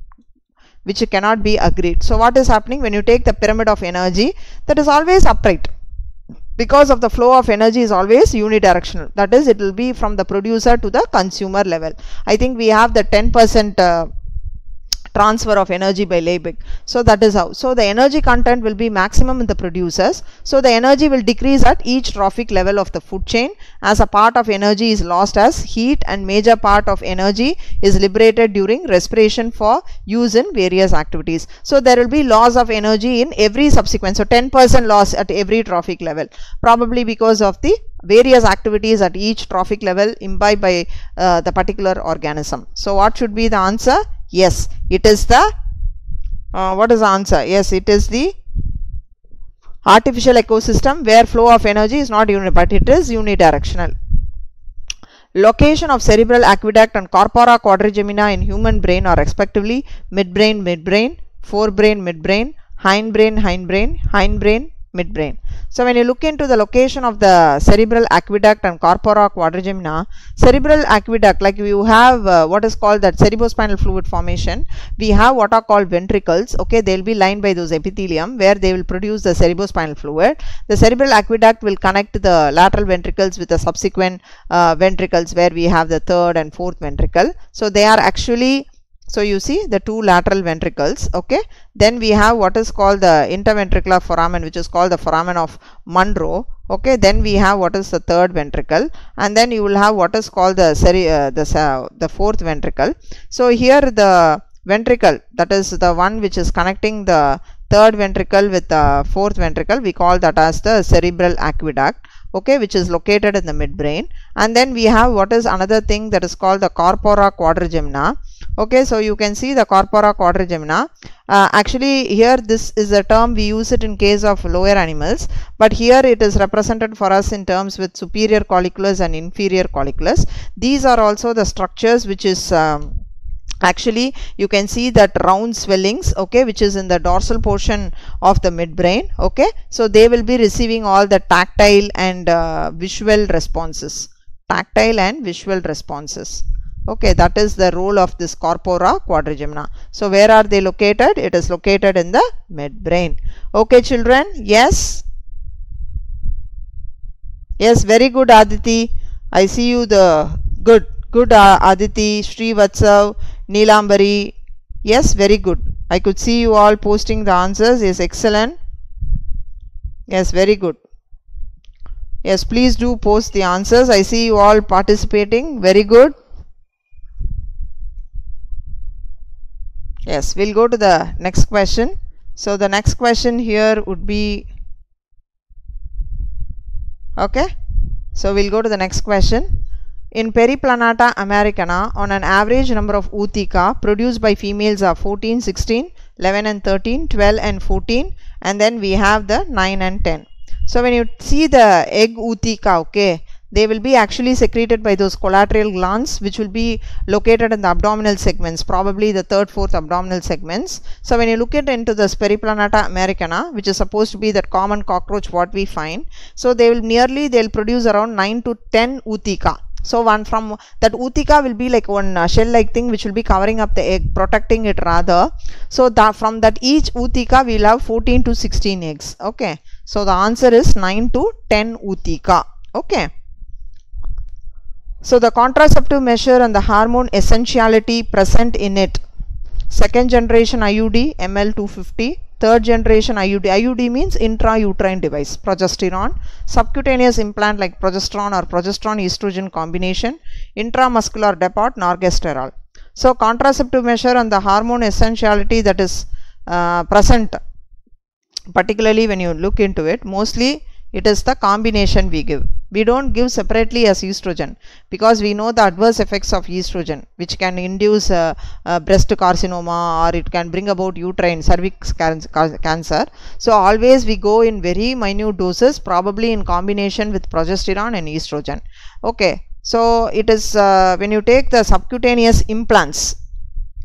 cannot be agreed. So what is happening when you take the pyramid of energy, that is always upright, because of the flow of energy is always unidirectional, that is, it will be from the producer to the consumer level. I think we have the 10% transfer of energy by Liebig. So that is how. So the energy content will be maximum in the producers. So the energy will decrease at each trophic level of the food chain, as a part of energy is lost as heat, and major part of energy is liberated during respiration for use in various activities. So there will be loss of energy in every subsequent. So 10% loss at every trophic level, probably because of the various activities at each trophic level imbibed by the particular organism. So what should be the answer? Yes, it is the what is the answer? Yes, it is the artificial ecosystem where flow of energy is not but it is unidirectional. Location of cerebral aqueduct and corpora quadrigemina in human brain are respectively midbrain, midbrain, forebrain, midbrain, hindbrain, hindbrain, hindbrain, midbrain. So when you look into the location of the cerebral aqueduct and corpora quadrigemina, cerebral aqueduct, like you have what is called that cerebrospinal fluid formation, we have what are called ventricles. Okay, they will be lined by those epithelium where they will produce the cerebrospinal fluid. The cerebral aqueduct will connect the lateral ventricles with the subsequent ventricles, where we have the third and fourth ventricle. So they are actually, so you see the two lateral ventricles. Okay, then we have what is called the interventricular foramen, which is called the foramen of Monro. Okay, then we have what is the third ventricle, and then you will have what is called the fourth ventricle. So here the ventricle, that is the one which is connecting the third ventricle with the fourth ventricle, we call that as the cerebral aqueduct. Okay, which is located in the midbrain. And then we have what is another thing that is called the corpora quadrigemina. Okay, so you can see the corpora quadrigemina. Actually here this is a term we use it in case of lower animals, but here it is represented for us in terms with superior colliculus and inferior colliculus. These are also the structures which is actually you can see that round swellings, okay, which is in the dorsal portion of the midbrain. Okay, so they will be receiving all the tactile and visual responses. Okay, that is the role of this corpora quadrigemina. So where are they located? It is located in the midbrain. Okay children, yes, yes, very good Aditi, I see you, the good Aditi, Srivatsav, Neelambari, yes, very good. I could see you all posting the answers. Yes, excellent. Yes, very good. Yes, please do post the answers. I see you all participating. Very good. Yes, we'll go to the next question. So the next question here would be, okay, so we'll go to the next question. In Periplanata americana, on an average number of ootheca produced by females are 14, 16, 11 and 13, 12 and 14, and then we have the 9 and 10. So when you see the egg ootheca, okay, they will be actually secreted by those collateral glands which will be located in the abdominal segments, probably the third, fourth abdominal segments. So when you look into the Periplanata americana, which is supposed to be that common cockroach what we find, so they'll produce around 9 to 10 ootheca. So one from that ootheca will be like one shell like thing which will be covering up the egg, protecting it rather. So that from that each ootheca we will have 14 to 16 eggs. Okay, so the answer is 9 to 10 ootheca. Okay. So the contraceptive measure and the hormone essentiality present in it. Second generation IUD ML250, third generation IUD means intrauterine device, progesterone, subcutaneous implant like progesterone or progesterone estrogen combination, intramuscular depot norgesterol. So contraceptive measure and the hormone essentiality that is present, particularly when you look into it, mostly it is the combination we give. We don't give separately as estrogen because we know the adverse effects of estrogen, which can induce breast carcinoma, or it can bring about uterine cervix cancer. So always we go in very minute doses, probably in combination with progesterone and estrogen. Okay, so it is when you take the subcutaneous implants,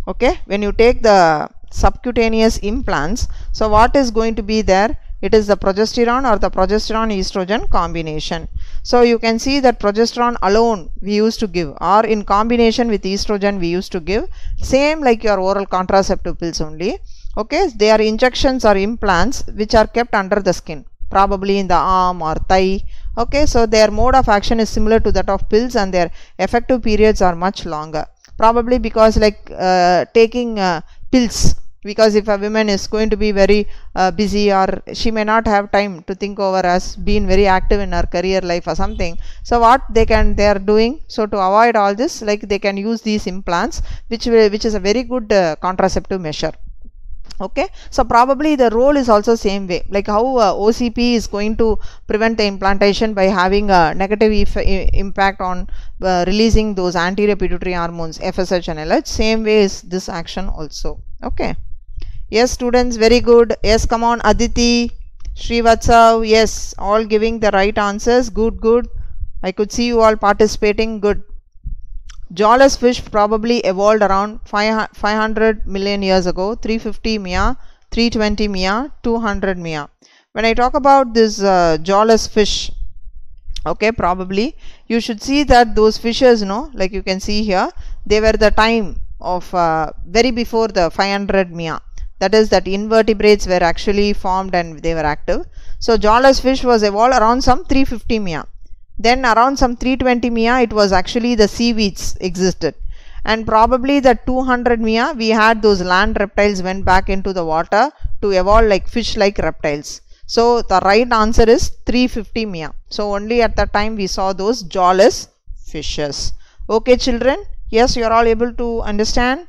Okay, when you take the subcutaneous implants, so what is going to be there? It is the progesterone or the progesterone estrogen combination. So you can see that progesterone alone we used to give, or in combination with estrogen we used to give, same like your oral contraceptive pills only. Okay, they are injections or implants which are kept under the skin, probably in the arm or thigh. Okay, so their mode of action is similar to that of pills and their effective periods are much longer, probably because like taking pills, because if a woman is going to be very busy, or she may not have time to think over as being very active in her career life or something, so what they are doing, so to avoid all this, like they can use these implants, which is a very good contraceptive measure. Okay, so probably the role is also same way, like how OCP is going to prevent the implantation by having a negative impact on releasing those anterior pituitary hormones FSH and LH, same way is this action also. Okay, yes students, very good. Yes, come on Aditi, Srivatsav, yes, all giving the right answers. Good, I could see you all participating. Good. Jawless fish probably evolved around 500 million years ago, 350 Mia, 320 Mia, 200 Mia. When I talk about this jawless fish, okay, probably you should see that those fishes, like you can see here, they were the time of very before the 500 Mia. That is, that invertebrates were actually formed and they were active. So jawless fish was evolved around some 350 Mia. Then around some 320 Mia, it was actually the seaweeds existed, and probably the 200 Mia we had those land reptiles went back into the water to evolve like fish like reptiles. So the right answer is 350 Mia. So only at that time we saw those jawless fishes. Okay children, yes, you are all able to understand.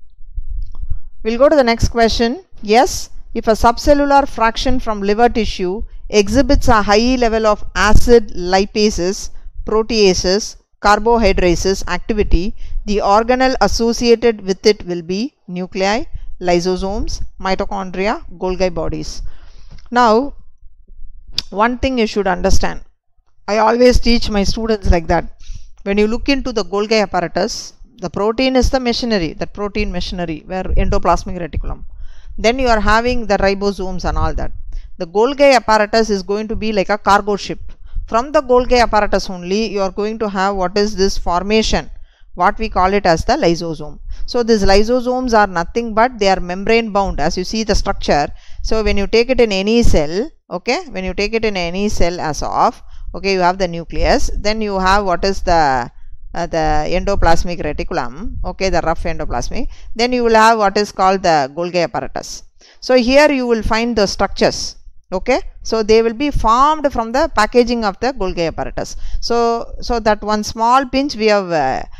We'll go to the next question. Yes, if a subcellular fraction from liver tissue exhibits a high level of acid lipases, proteases, carbohydrases activity, the organelle associated with it will be nuclei, lysosomes, mitochondria, Golgi bodies. Now, one thing you should understand, I always teach my students like that. When you look into the Golgi apparatus, the protein is the machinery, that protein machinery, where endoplasmic reticulum. Then you are having the ribosomes and all that. The Golgi apparatus is going to be like a cargo ship. From the Golgi apparatus only you are going to have what is this formation, what we call it as the lysosome. So these lysosomes are nothing but they are membrane bound, as you see the structure. So when you take it in any cell, okay, when you take it in any cell as of, okay, you have the nucleus, then you have what is the endoplasmic reticulum, okay, the rough endoplasmic, then you will have what is called the Golgi apparatus. So here you will find the structures, okay, so they will be formed from the packaging of the Golgi apparatus. So that one small pinch we have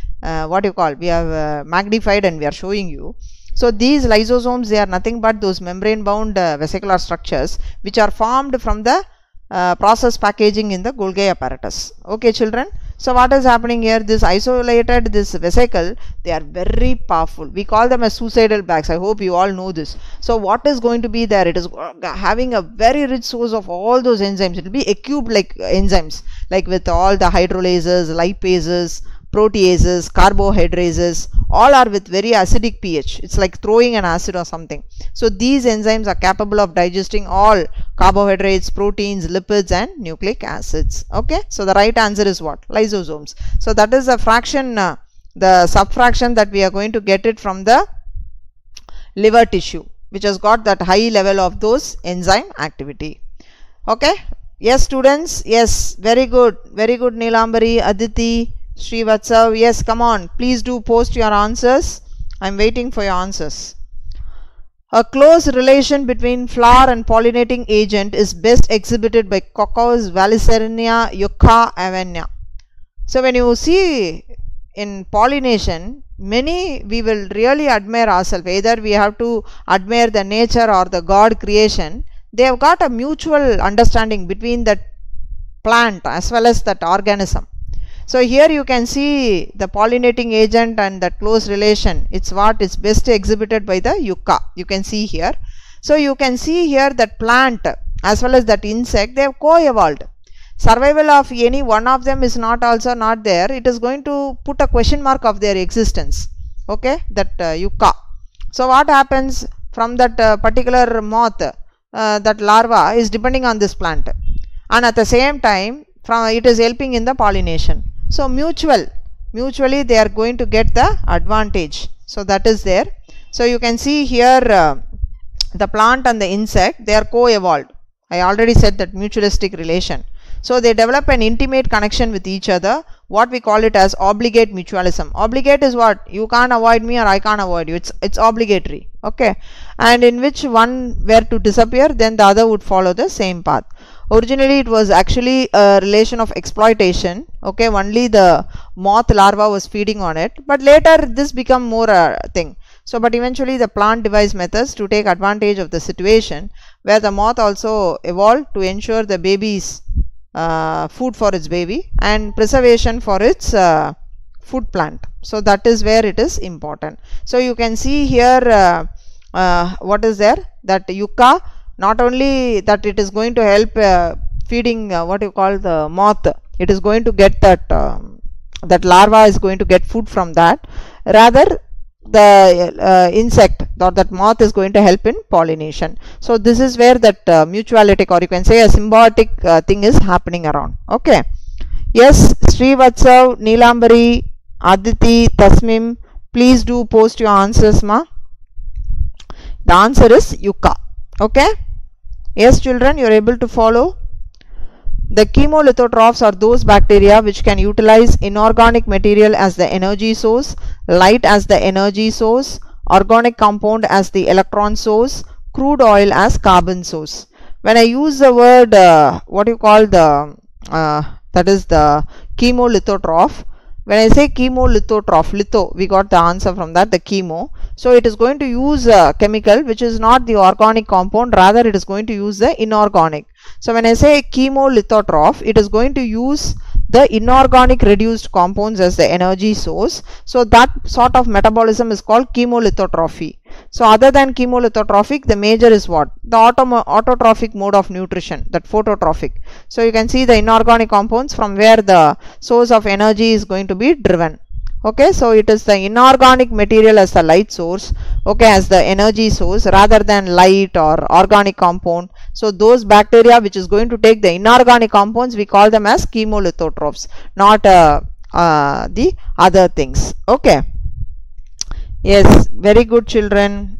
we have magnified and we are showing you. So these lysosomes, they are nothing but those membrane bound vesicular structures which are formed from the process packaging in the Golgi apparatus. Okay children, so what is happening here, this isolated, this vesicle, they are very powerful. We call them as suicidal bags. I hope you all know this. So what is going to be there, it is having a very rich source of all those enzymes. It will be a cube like enzymes, like with all the hydrolases, lipases, proteases, carbohydrases, all are with very acidic pH. It's like throwing an acid or something. So these enzymes are capable of digesting all carbohydrates, proteins, lipids and nucleic acids. Okay, so the right answer is what? Lysosomes. So that is a fraction, the subfraction that we are going to get it from the liver tissue, which has got that high level of those enzyme activity. Okay, yes students, yes, very good Neelambari, Aditi, Srivatsav, yes, come on, please do post your answers. I am waiting for your answers. A close relation between flower and pollinating agent is best exhibited by Coccus vallisneria yucca avena. So when you see in pollination, many we will really admire ourselves. Either we have to admire the nature or the God creation. They have got a mutual understanding between that plant as well as that organism. So here you can see the pollinating agent and that close relation. It's what is best exhibited by the yucca. You can see here. So you can see here that plant as well as that insect, they have co-evolved. Survival of any one of them is not also not there. It is going to put a question mark of their existence. okay, that yucca. So what happens from that particular moth, that larva is depending on this plant, and at the same time it is helping in the pollination. So mutually they are going to get the advantage. So that is there. So you can see here the plant and the insect, they are co-evolved. I already said that mutualistic relation. So they develop an intimate connection with each other, what we call it as obligate mutualism. Obligate is what? You can't avoid me or I can't avoid you. It's obligatory. Okay. And in which one were to disappear, then the other would follow the same path. Originally it was actually a relation of exploitation. Okay. Only the moth larva was feeding on it. But later this become more a thing. So but eventually the plant devised methods to take advantage of the situation where the moth also evolved to ensure the baby's food for its baby and preservation for its food plant. So that is where it is important. So you can see here what is there, that yucca, not only that it is going to help feeding what you call the moth, it is going to get that that larva is going to get food from that, rather the insect or that moth is going to help in pollination. So this is where that mutualistic, or you can say a symbiotic thing is happening around. Okay. Yes, Srivatsav, Neelambari, Aditi, Tasmim, please do post your answers, ma. The answer is yucca. Okay. Yes, children, you are able to follow. The chemolithotrophs are those bacteria which can utilize inorganic material as the energy source, light as the energy source, organic compound as the electron source, crude oil as carbon source. When I use the word what you call the that is the chemolithotroph, when I say chemolithotroph, litho, we got the answer from that, the chemo. So it is going to use a chemical which is not the organic compound, rather it is going to use the inorganic. So when I say chemolithotroph, it is going to use the inorganic reduced compounds as the energy source. So that sort of metabolism is called chemolithotrophy. So other than chemolithotrophic, the major is what? The autotrophic mode of nutrition, that phototrophic. So you can see the inorganic compounds from where the source of energy is going to be driven. Okay, so it is the inorganic material as the light source, okay, as the energy source rather than light or organic compound. So those bacteria which is going to take the inorganic compounds, we call them as chemolithotrophs, not the other things. Okay. Yes, very good, children.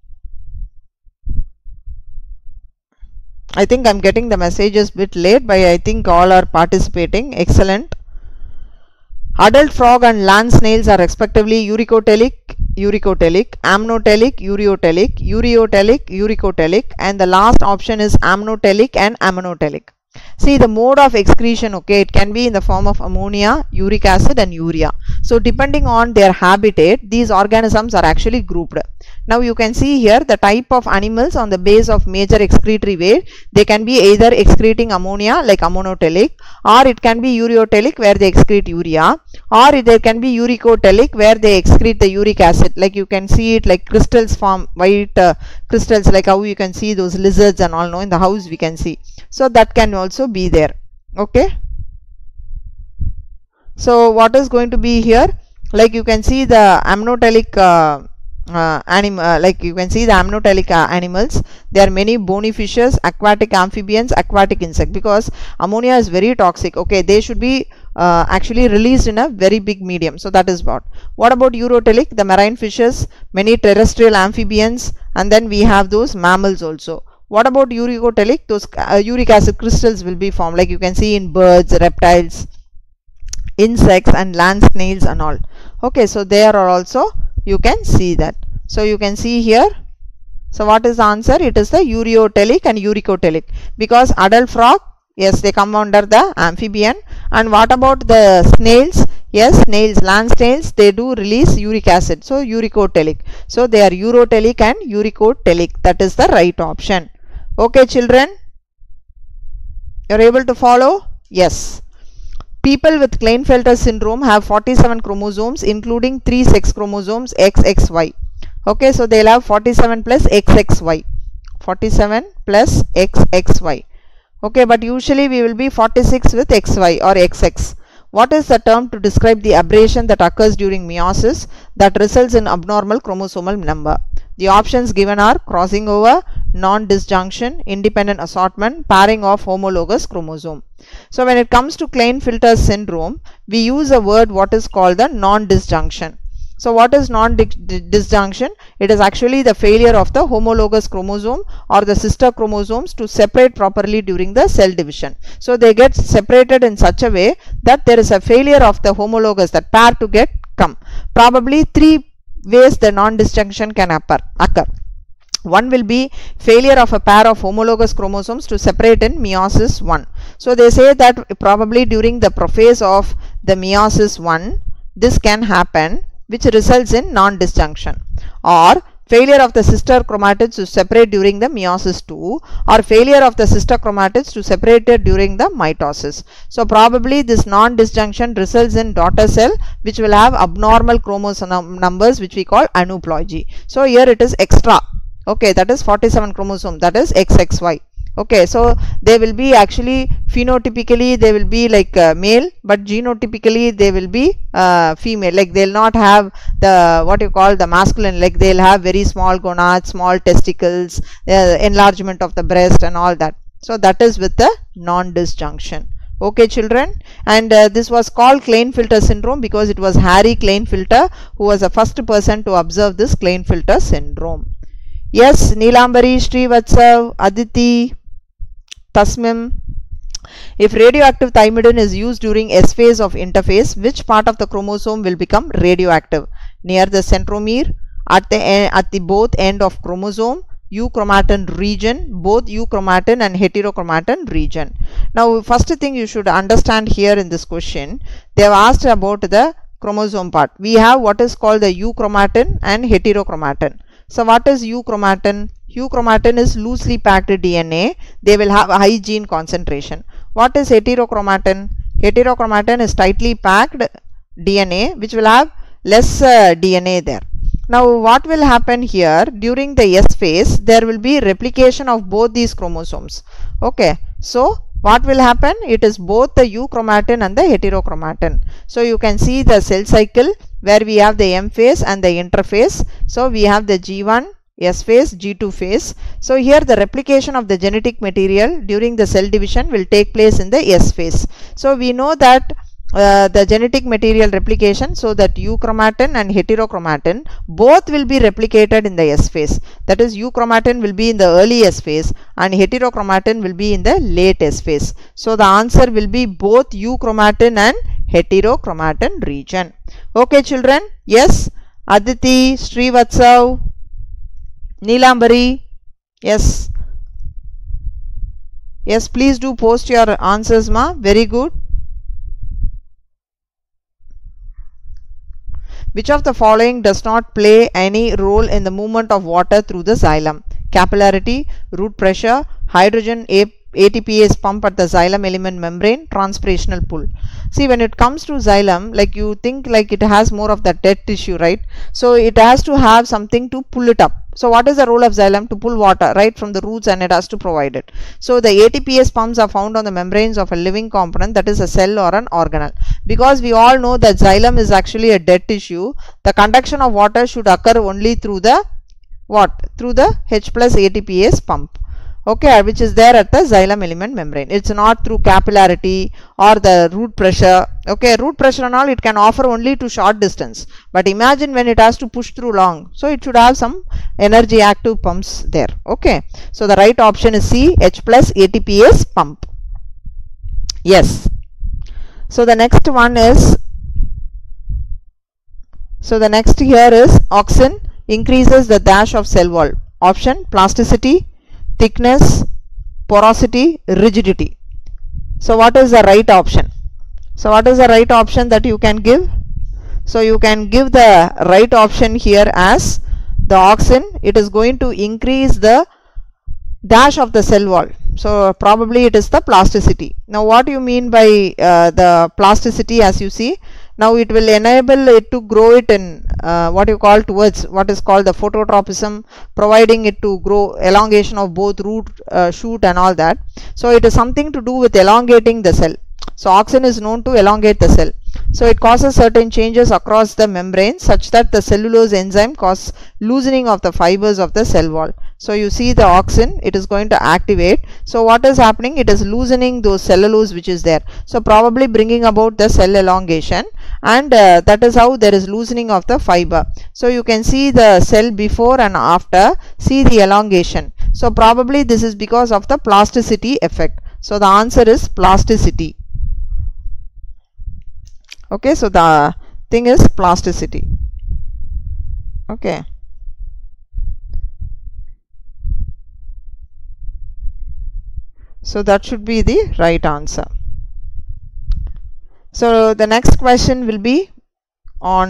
I think I am getting the messages bit late, but I think all are participating. Excellent. Adult frog and land snails are respectively uricotelic, amnotelic, uricotelic, and the last option is amnotelic and ammonotelic. See the mode of excretion, okay, it can be in the form of ammonia, uric acid and urea. So depending on their habitat, these organisms are actually grouped. Now you can see here the type of animals on the base of major excretory way. They can be either excreting ammonia like ammonotelic, or it can be ureotelic where they excrete urea, or there can be uricotelic where they excrete the uric acid, like you can see it like crystals form, white crystals, like how you can see those lizards and all, no, in the house we can see. So that can also be there. Okay. So what is going to be here, like you can see the amnotelic like you can see the amnotelic animals, there are many bony fishes, aquatic amphibians, aquatic insects, because ammonia is very toxic. Okay, they should be actually released in a very big medium. So that is what about urotelic, the marine fishes, many terrestrial amphibians, and then we have those mammals also. What about uricotelic? Those uric acid crystals will be formed, like you can see in birds, reptiles, insects and land snails and all. Okay, so there are also you can see that. So you can see here. So what is the answer? It is the ureotelic and uricotelic, because adult frog, yes, they come under the amphibian. And what about the snails? Yes, snails, land snails, they do release uric acid, so uricotelic. So they are urotelic and uricotelic. That is the right option. Okay, children, you are able to follow? Yes. People with Klinefelter syndrome have 47 chromosomes, including 3 sex chromosomes XXY. Okay, so they will have 47 plus XXY. 47 plus XXY. Okay, but usually we will be 46 with XY or XX. What is the term to describe the aberration that occurs during meiosis that results in abnormal chromosomal number? The options given are crossing over, non-disjunction, independent assortment, pairing of homologous chromosome. So when it comes to Klinefelter syndrome, we use a word what is called the non-disjunction. So what is non-disjunction? It is actually the failure of the homologous chromosome or the sister chromosomes to separate properly during the cell division. So they get separated in such a way that there is a failure of the homologous, that pair to get come. Probably three ways the non-disjunction can occur. One will be failure of a pair of homologous chromosomes to separate in meiosis 1. So they say that probably during the prophase of the meiosis 1, this can happen, which results in non-disjunction, or failure of the sister chromatids to separate during the meiosis 2, or failure of the sister chromatids to separate during the mitosis. So probably this non-disjunction results in daughter cell which will have abnormal chromosome numbers, which we call aneuploidy. So here it is extra. Okay, that is 47 chromosome, that is XXY. Okay, so they will be actually phenotypically they will be like male, but genotypically they will be female. Like they will not have the what you call the masculine, like they will have very small gonads, small testicles, enlargement of the breast and all that. So that is with the non-disjunction. Okay children, and this was called Klinefelter syndrome because it was Harry Klinefelter who was the first person to observe this Klinefelter syndrome. Yes, Neelambari, Srivatsav, Aditi, Tasmim. If radioactive thymidine is used during S phase of interphase, which part of the chromosome will become radioactive? Near the centromere, at the both end of chromosome, euchromatin region, both euchromatin and heterochromatin region. Now first thing you should understand here in this question, they have asked about the chromosome part. We have what is called the euchromatin and heterochromatin. So what is euchromatin? Euchromatin is loosely packed DNA. They will have a high gene concentration. What is heterochromatin? Heterochromatin is tightly packed DNA which will have less DNA there. Now what will happen here during the S phase? There will be replication of both these chromosomes. Okay, so what will happen? It is both the euchromatin and the heterochromatin. So you can see the cell cycle where we have the M phase and the interphase. So we have the G1 S phase, G2 phase. So here the replication of the genetic material during the cell division will take place in the S phase. So we know that the genetic material replication, so that euchromatin and heterochromatin both will be replicated in the S phase. That is, euchromatin will be in the early S phase and heterochromatin will be in the late S phase. So the answer will be both euchromatin and heterochromatin region. Okay children, yes, Aditi, Srivatsav, Neelambari, yes, yes, please do post your answers ma, very good. Which of the following does not play any role in the movement of water through the xylem? Capillarity, root pressure, hydrogen ATPase pump at the xylem element membrane, transpirational pull. See, when it comes to xylem, like you think like it has more of that dead tissue, right? So it has to have something to pull it up. So what is the role of xylem? To pull water right from the roots, and it has to provide it. So the ATPase pumps are found on the membranes of a living component, that is a cell or an organelle. Because we all know that xylem is actually a dead tissue, the conduction of water should occur only through the what? Through the H plus ATPase pump. Okay, which is there at the xylem element membrane. It's not through capillarity or the root pressure. Okay, root pressure and all it can offer only to short distance. But imagine when it has to push through long. So it should have some energy active pumps there. Okay, so the right option is C, H plus ATPase pump. Yes. So the next one is, so the next here is auxin increases the dash of cell wall. Option plasticity, thickness, porosity, rigidity. So what is the right option? So what is the right option that you can give? So you can give the right option here as the auxin. It is going to increase the dash of the cell wall. So probably it is the plasticity. Now what do you mean by the plasticity? As you see, now it will enable it to grow it in what you call towards what is called the phototropism, providing it to grow elongation of both root, shoot and all that. So it is something to do with elongating the cell. So auxin is known to elongate the cell. So it causes certain changes across the membrane such that the cellulose enzyme causes loosening of the fibers of the cell wall. So you see the auxin, it is going to activate. So what is happening? It is loosening those cellulose which is there. So probably bringing about the cell elongation, and that is how there is loosening of the fiber. So you can see the cell before and after, see the elongation. So probably this is because of the plasticity effect. So the answer is plasticity. Okay, so the thing is plasticity. Okay. So that should be the right answer. So the next question will be on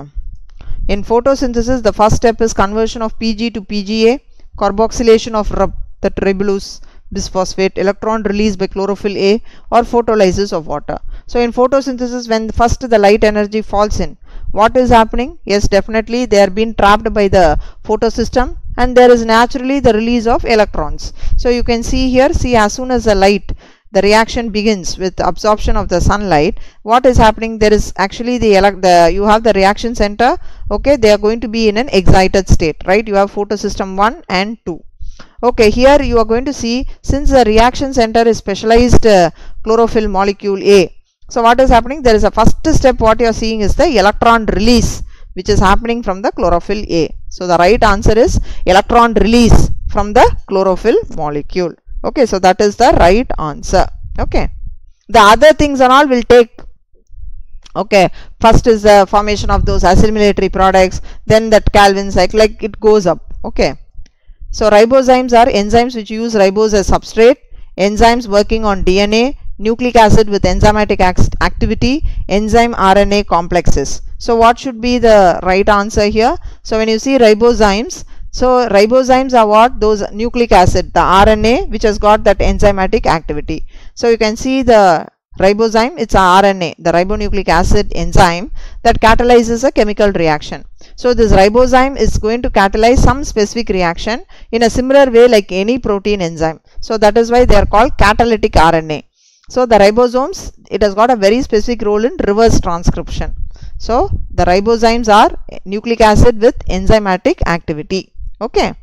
in photosynthesis, the first step is conversion of Pg to Pga, carboxylation of the ribulose bisphosphate, electron release by chlorophyll A, or photolysis of water. So in photosynthesis, when first the light energy falls in, what is happening? Yes, definitely they are being trapped by the photosystem, and there is naturally the release of electrons. So you can see here, see, as soon as the the reaction begins with absorption of the sunlight, what is happening? There is actually you have the reaction center. Okay, they are going to be in an excited state, right? You have photosystem 1 and 2. Okay, here you are going to see, since the reaction center is specialized chlorophyll molecule A. So what is happening? There is a first step, what you are seeing is the electron release which is happening from the chlorophyll A. So the right answer is electron release from the chlorophyll molecule. Okay, so that is the right answer. Okay, the other things and all will take, okay, first is the formation of those assimilatory products, then that Calvin cycle, like it goes up. Okay, so ribozymes are enzymes which use ribose as substrate, enzymes working on DNA, nucleic acid with enzymatic activity, enzyme RNA complexes. So what should be the right answer here? So when you see ribozymes, so ribozymes are what? Those nucleic acid, the RNA which has got that enzymatic activity. So you can see the ribozyme, it's a RNA, the ribonucleic acid enzyme that catalyzes a chemical reaction. So this ribozyme is going to catalyze some specific reaction in a similar way like any protein enzyme. So that is why they are called catalytic RNA. So the ribosomes, it has got a very specific role in reverse transcription. So the ribozymes are nucleic acid with enzymatic activity. Okay,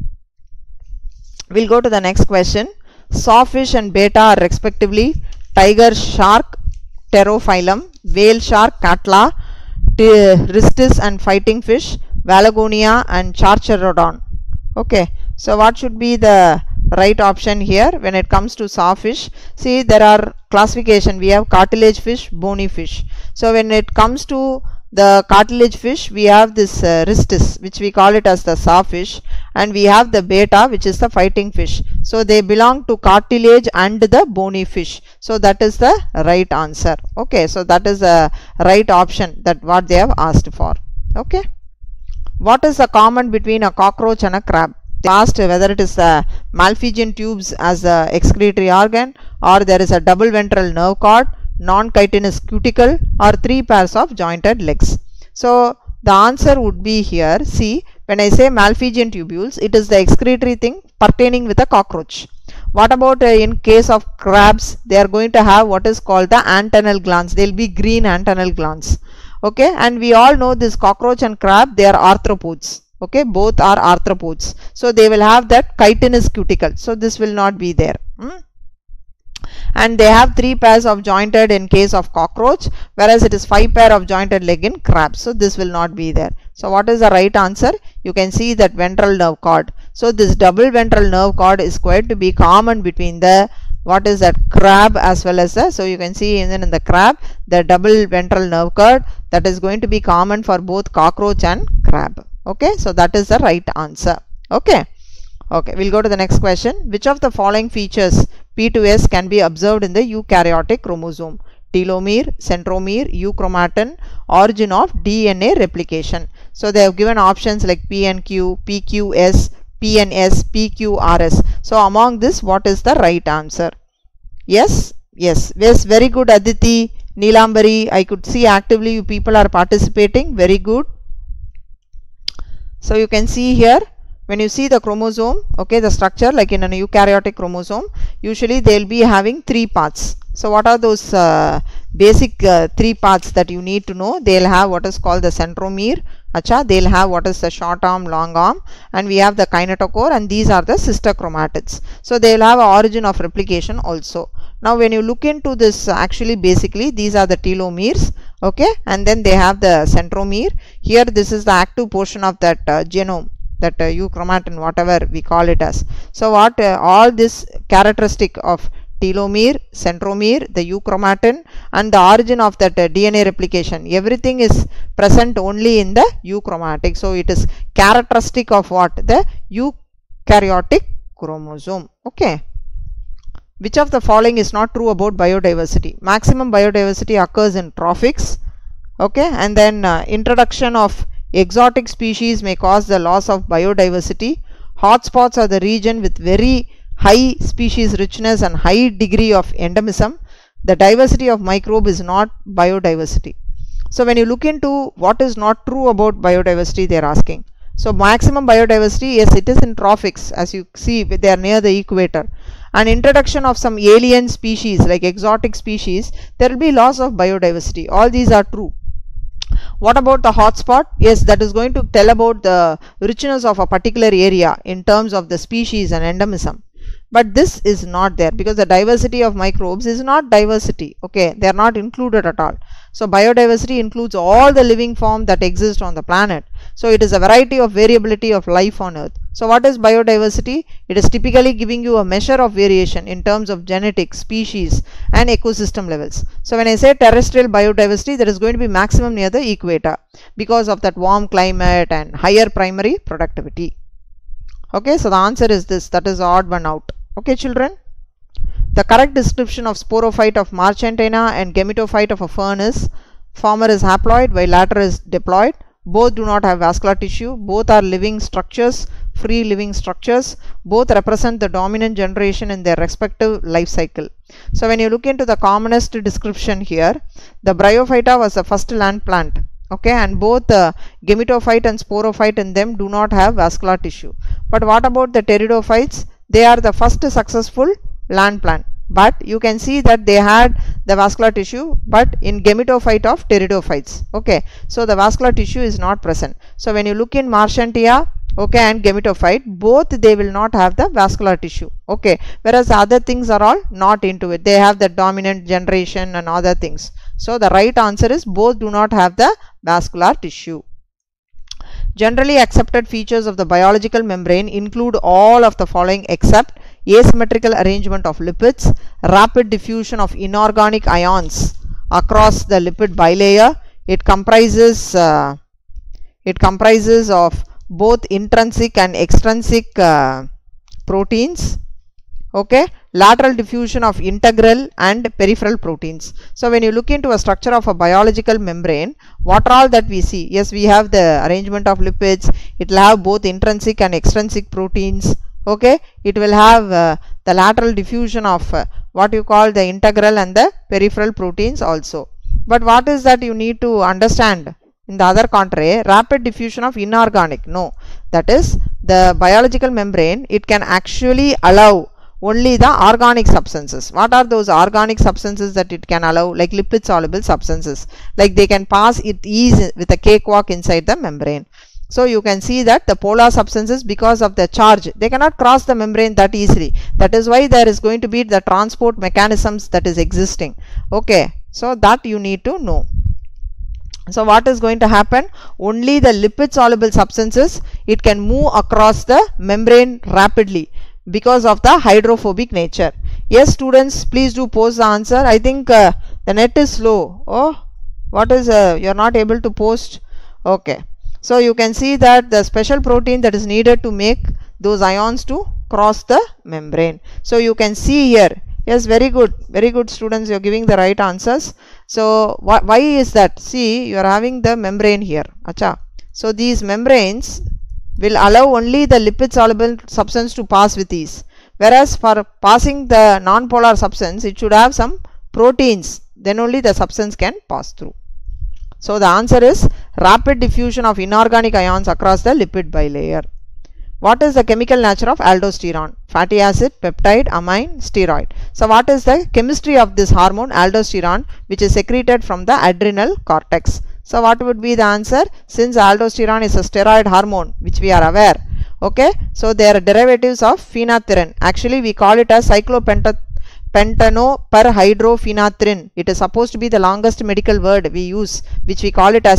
we'll go to the next question. Sawfish and betta are respectively tiger shark, pterophyllum, whale shark, catla, ristis and fighting fish, Valogonia and Charcharodon. Okay, so what should be the right option here when it comes to sawfish? See, there are classification. We have cartilage fish, bony fish. So when it comes to the cartilage fish, we have this ristis, which we call it as the sawfish, and we have the betta, which is the fighting fish. So they belong to cartilage and the bony fish. So that is the right answer. Okay, so that is the right option, that what they have asked for. Okay, what is the common between a cockroach and a crab? They asked whether it is the Malpighian tubes as the excretory organ, or there is a double ventral nerve cord, non-chitinous cuticle, or 3 pairs of jointed legs. So the answer would be here. See, when I say Malpighian tubules, it is the excretory thing pertaining with a cockroach. What about in case of crabs? They are going to have what is called the antennal glands. They will be green antennal glands. Okay, and we all know this cockroach and crab, they are arthropods. Okay, both are arthropods. So they will have that chitinous cuticle. So this will not be there. And they have 3 pairs of jointed in case of cockroach, whereas it is 5 pair of jointed leg in crab. So this will not be there. So what is the right answer? You can see that ventral nerve cord. So this double ventral nerve cord is going to be common between the, what is that, crab as well as the, so you can see even in the crab, the double ventral nerve cord, that is going to be common for both cockroach and crab. Okay, so that is the right answer. Okay. Okay, we'll go to the next question. Which of the following features P2S can be observed in the eukaryotic chromosome? Telomere, centromere, euchromatin, origin of DNA replication. So they have given options like PNQ, PQS, PNS, PQRS. So among this, what is the right answer? Yes, yes, yes, very good Aditi, Neelambari. I could see actively you people are participating. Very good. So you can see here, when you see the chromosome, okay, the structure like in an eukaryotic chromosome, usually they will be having 3 parts. So what are those basic 3 parts that you need to know? They will have what is called the centromere. They will have what is the short arm, long arm, and we have the kinetochore, and these are the sister chromatids. So they will have an origin of replication also. Now when you look into this, actually basically these are the telomeres, okay, and then they have the centromere. Here this is the active portion of that genome, that euchromatin, whatever we call it as. So what all this characteristic of telomere, centromere, the euchromatin, and the origin of that DNA replication, everything is present only in the euchromatic. So it is characteristic of what? The eukaryotic chromosome. Okay. Which of the following is not true about biodiversity? Maximum biodiversity occurs in trophics. Okay, and then introduction of exotic species may cause the loss of biodiversity. Hotspots are the region with very high species richness and high degree of endemism. The diversity of microbe is not biodiversity. So when you look into what is not true about biodiversity, they are asking. So maximum biodiversity, yes, it is in trophics, as you see they are near the equator. And introduction of some alien species like exotic species, there will be loss of biodiversity. All these are true. What about the hotspot? Yes, that is going to tell about the richness of a particular area in terms of the species and endemism. But this is not there because the diversity of microbes is not diversity. Okay, they are not included at all. So biodiversity includes all the living form that exist on the planet. So it is a variety of variability of life on earth. So what is biodiversity? It is typically giving you a measure of variation in terms of genetics, species and ecosystem levels. So when I say terrestrial biodiversity, that is going to be maximum near the equator because of that warm climate and higher primary productivity. Okay, so the answer is this, that is the odd one out. Okay children, the correct description of sporophyte of Marchantina and gametophyte of a fern is: former is haploid while latter is diploid. Both do not have vascular tissue. Both are living structures, free living structures. Both represent the dominant generation in their respective life cycle. So when you look into the commonest description here, the Bryophyta was the first land plant. Okay, and both gametophyte and sporophyte in them do not have vascular tissue. But what about the pteridophytes? They are the first successful land plant. But you can see that they had the vascular tissue, but in gametophyte of pteridophytes. Okay, so the vascular tissue is not present. So when you look in Marchantia, okay, and gametophyte, both they will not have the vascular tissue. Okay, whereas the other things are all not into it. They have the dominant generation and other things. So the right answer is both do not have the vascular tissue. Generally accepted features of the biological membrane include all of the following except asymmetrical arrangement of lipids, rapid diffusion of inorganic ions across the lipid bilayer. It comprises of both intrinsic and extrinsic proteins. Okay, lateral diffusion of integral and peripheral proteins. So when you look into a structure of a biological membrane, what are all that we see? Yes, we have the arrangement of lipids. It will have both intrinsic and extrinsic proteins. Okay, it will have the lateral diffusion of what you call the integral and the peripheral proteins also. But what is that you need to understand? In the other contrary, rapid diffusion of inorganic. No, that is the biological membrane, it can actually allow only the organic substances. What are those organic substances that it can allow? Like lipid soluble substances, like they can pass it ease with a cakewalk inside the membrane. So you can see that the polar substances, because of the charge, they cannot cross the membrane that easily. That is why there is going to be the transport mechanisms that is existing. Okay, so that you need to know. So what is going to happen? Only the lipid soluble substances, it can move across the membrane rapidly because of the hydrophobic nature. Yes students, please do post the answer. I think the net is slow. Oh, what is you are not able to post? Okay, so you can see that the special protein that is needed to make those ions to cross the membrane. So you can see here. Yes, very good students, you are giving the right answers. So why is that? See, you are having the membrane here. Acha. So these membranes will allow only the lipid soluble substance to pass with ease, whereas for passing the non-polar substance, it should have some proteins, then only the substance can pass through. So the answer is rapid diffusion of inorganic ions across the lipid bilayer. What is the chemical nature of aldosterone? Fatty acid, peptide, amine, steroid. So what is the chemistry of this hormone aldosterone, which is secreted from the adrenal cortex? So what would be the answer? Since aldosterone is a steroid hormone, which we are aware, okay, so they are derivatives of phenanthrene. Actually we call it as cyclopentanoperhydrophenanthrene. It is supposed to be the longest medical word we use, which we call it as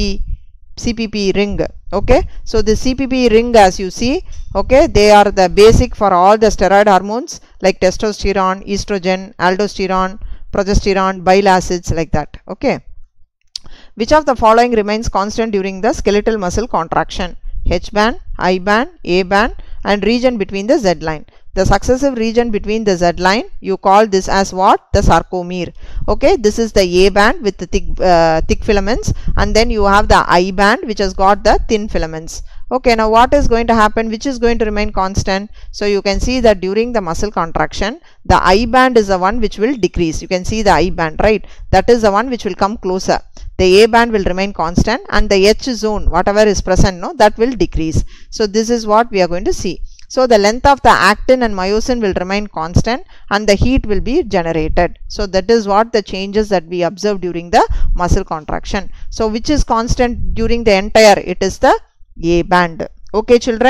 CPP ring. Okay, so the CPP ring, as you see, okay, they are the basic for all the steroid hormones like testosterone, estrogen, aldosterone, progesterone, bile acids, like that. Okay, which of the following remains constant during the skeletal muscle contraction? H band, I band, A band, and region between the Z line. The successive region between the Z line, you call this as what? The sarcomere. Okay, this is the A band with the thick filaments, and then you have the I band which has got the thin filaments. Okay, now what is going to happen? Which is going to remain constant? So you can see that during the muscle contraction, the I band is the one which will decrease. You can see the I band, right? That is the one which will come closer. The A band will remain constant, and the H zone, whatever is present, no, that will decrease. So this is what we are going to see. So the length of the actin and myosin will remain constant, and the heat will be generated. So that is what the changes that we observe during the muscle contraction. So which is constant during the entire? It is the A band. Okay, children.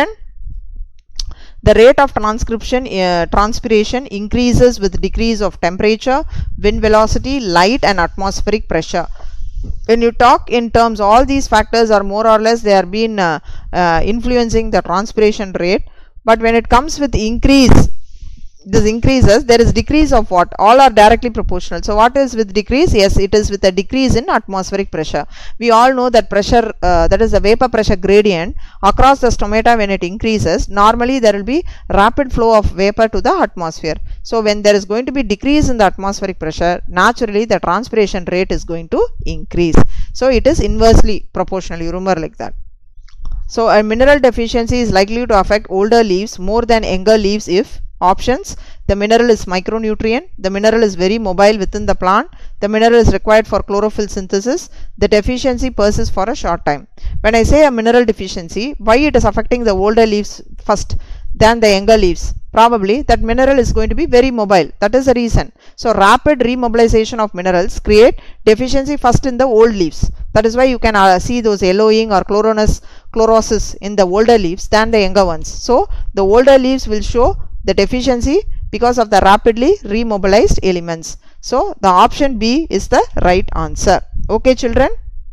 The rate of transpiration increases with decrease of temperature, wind velocity, light, and atmospheric pressure. When you talk in terms, all these factors are more or less, they are been influencing the transpiration rate. But when it comes with increase, this increases, there is decrease of what? All are directly proportional. So what is with decrease? Yes, it is with a decrease in atmospheric pressure. We all know that pressure, that is the vapor pressure gradient across the stomata, when it increases, normally there will be rapid flow of vapor to the atmosphere. So when there is going to be decrease in the atmospheric pressure, naturally the transpiration rate is going to increase. So it is inversely proportional. You remember like that. So a mineral deficiency is likely to affect older leaves more than younger leaves if options: the mineral is micronutrient, the mineral is very mobile within the plant, the mineral is required for chlorophyll synthesis, the deficiency persists for a short time. When I say a mineral deficiency, why it is affecting the older leaves first than the younger leaves? Probably that mineral is going to be very mobile. That is the reason. So rapid remobilization of minerals create deficiency first in the old leaves. That is why you can see those yellowing or chlorosis in the older leaves than the younger ones. So the older leaves will show the deficiency because of the rapidly remobilized elements. So the option B is the right answer. Okay, children.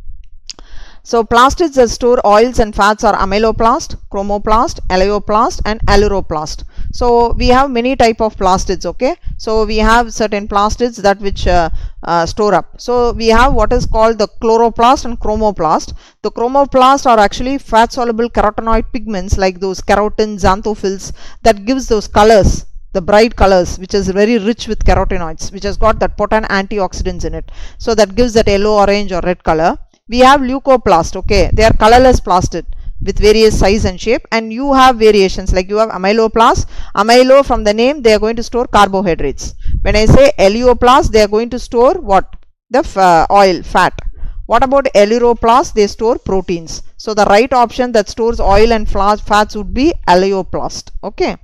So plastids that store oils and fats are amyloplast, chromoplast, elaioplast, and alluroplast. So we have many type of plastids. Okay, so we have certain plastids that which store up. So we have what is called the chloroplast and chromoplast. The chromoplast are actually fat soluble carotenoid pigments like those carotene xanthophylls that gives those colors, the bright colors, which is very rich with carotenoids, which has got that potent antioxidants in it. So that gives that yellow, orange, or red color. We have leucoplast. Okay, they are colorless plastid with various size and shape, and you have variations like you have amyloplast. Amylo, from the name, they are going to store carbohydrates. When I say elaioplast, they are going to store what? The oil, fat. What about alluroplast? They store proteins. So the right option that stores oil and fats would be elaioplast. Okay.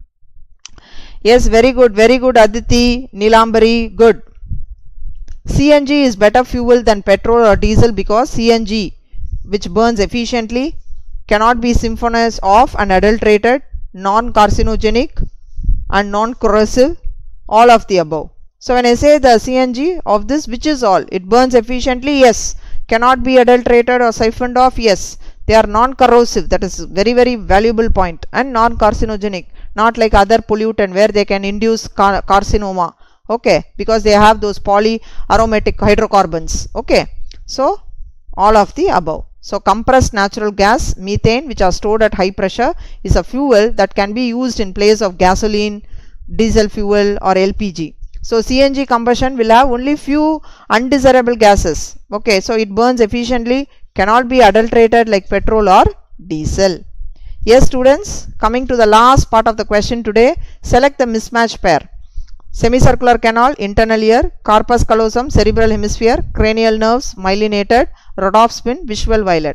Yes, very good, Aditi, Nilambari, good. CNG is better fuel than petrol or diesel because CNG, which burns efficiently, cannot be symphonized off and adulterated, non-carcinogenic and non-corrosive, all of the above. So when I say the CNG of this, which is all? It burns efficiently, yes. Cannot be adulterated or siphoned off, yes. They are non-corrosive, that is very valuable point, and non-carcinogenic, not like other pollutant where they can induce carcinoma. Okay, because they have those polyaromatic hydrocarbons. Okay, so all of the above. So compressed natural gas, methane, which are stored at high pressure, is a fuel that can be used in place of gasoline, diesel fuel, or LPG. So CNG combustion will have only few undesirable gases. Okay, so it burns efficiently, cannot be adulterated like petrol or diesel. Yes, students, coming to the last part of the question today, select the mismatch pair. Semicircular canal, internal ear, corpus callosum, cerebral hemisphere, cranial nerves, myelinated, rod of spin, visual violet.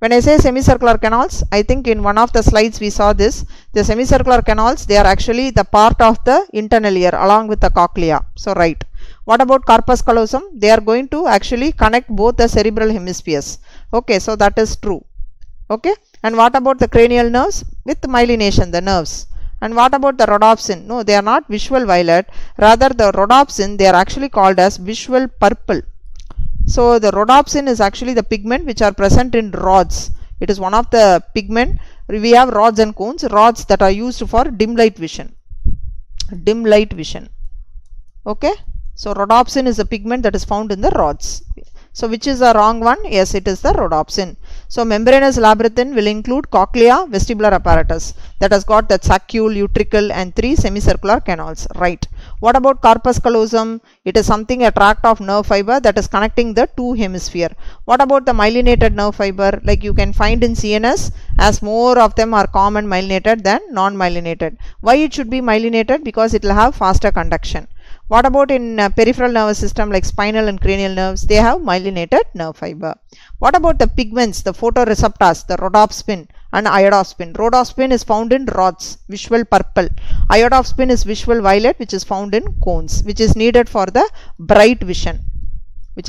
When I say semicircular canals, I think in one of the slides we saw this. The semicircular canals, they are actually the part of the internal ear along with the cochlea. So right. What about corpus callosum? They are going to actually connect both the cerebral hemispheres. Okay, so that is true. Okay. And what about the cranial nerves? With myelination, the nerves. And what about the rhodopsin? No, they are not visual violet. Rather, the rhodopsin, they are actually called as visual purple. So the rhodopsin is actually the pigment which are present in rods. It is one of the pigment. We have rods and cones. Rods that are used for dim light vision. Dim light vision. Okay. So rhodopsin is a pigment that is found in the rods. So which is the wrong one? Yes, it is the rhodopsin. So membranous labyrinthine will include cochlea, vestibular apparatus that has got the saccule, utricle and 3 semicircular canals. Right. What about corpus callosum? It is something, a tract of nerve fiber that is connecting the 2 hemisphere. What about the myelinated nerve fiber? Like you can find in CNS, as more of them are common myelinated than non-myelinated. Why it should be myelinated? Because it will have faster conduction. What about in peripheral nervous system like spinal and cranial nerves? They have myelinated nerve fiber. What about the pigments, the photoreceptors, the rhodopsin and iodopsin? Rhodopsin is found in rods, visual purple. Iodopsin is visual violet, which is found in cones, which is needed for the bright vision. We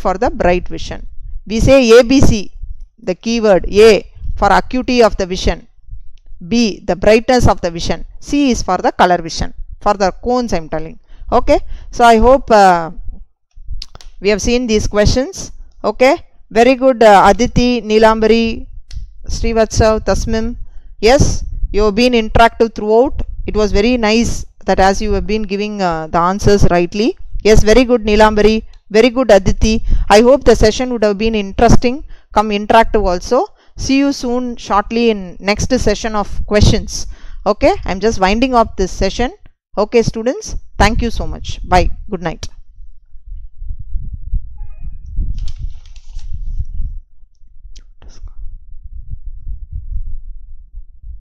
say ABC, the keyword A for acuity of the vision, B the brightness of the vision, C is for the color vision. For the cones I am telling. Okay, so I hope we have seen these questions. Okay, very good Aditi, Neelambari, Srivatsav, Tasmim. Yes, you have been interactive throughout. It was very nice that as you have been giving the answers rightly. Yes, very good Neelambari, very good Aditi. I hope the session would have been interesting, come interactive also. See you soon shortly in next session of questions. Okay, I am just winding up this session. Okay students, thank you so much. Bye. Good night.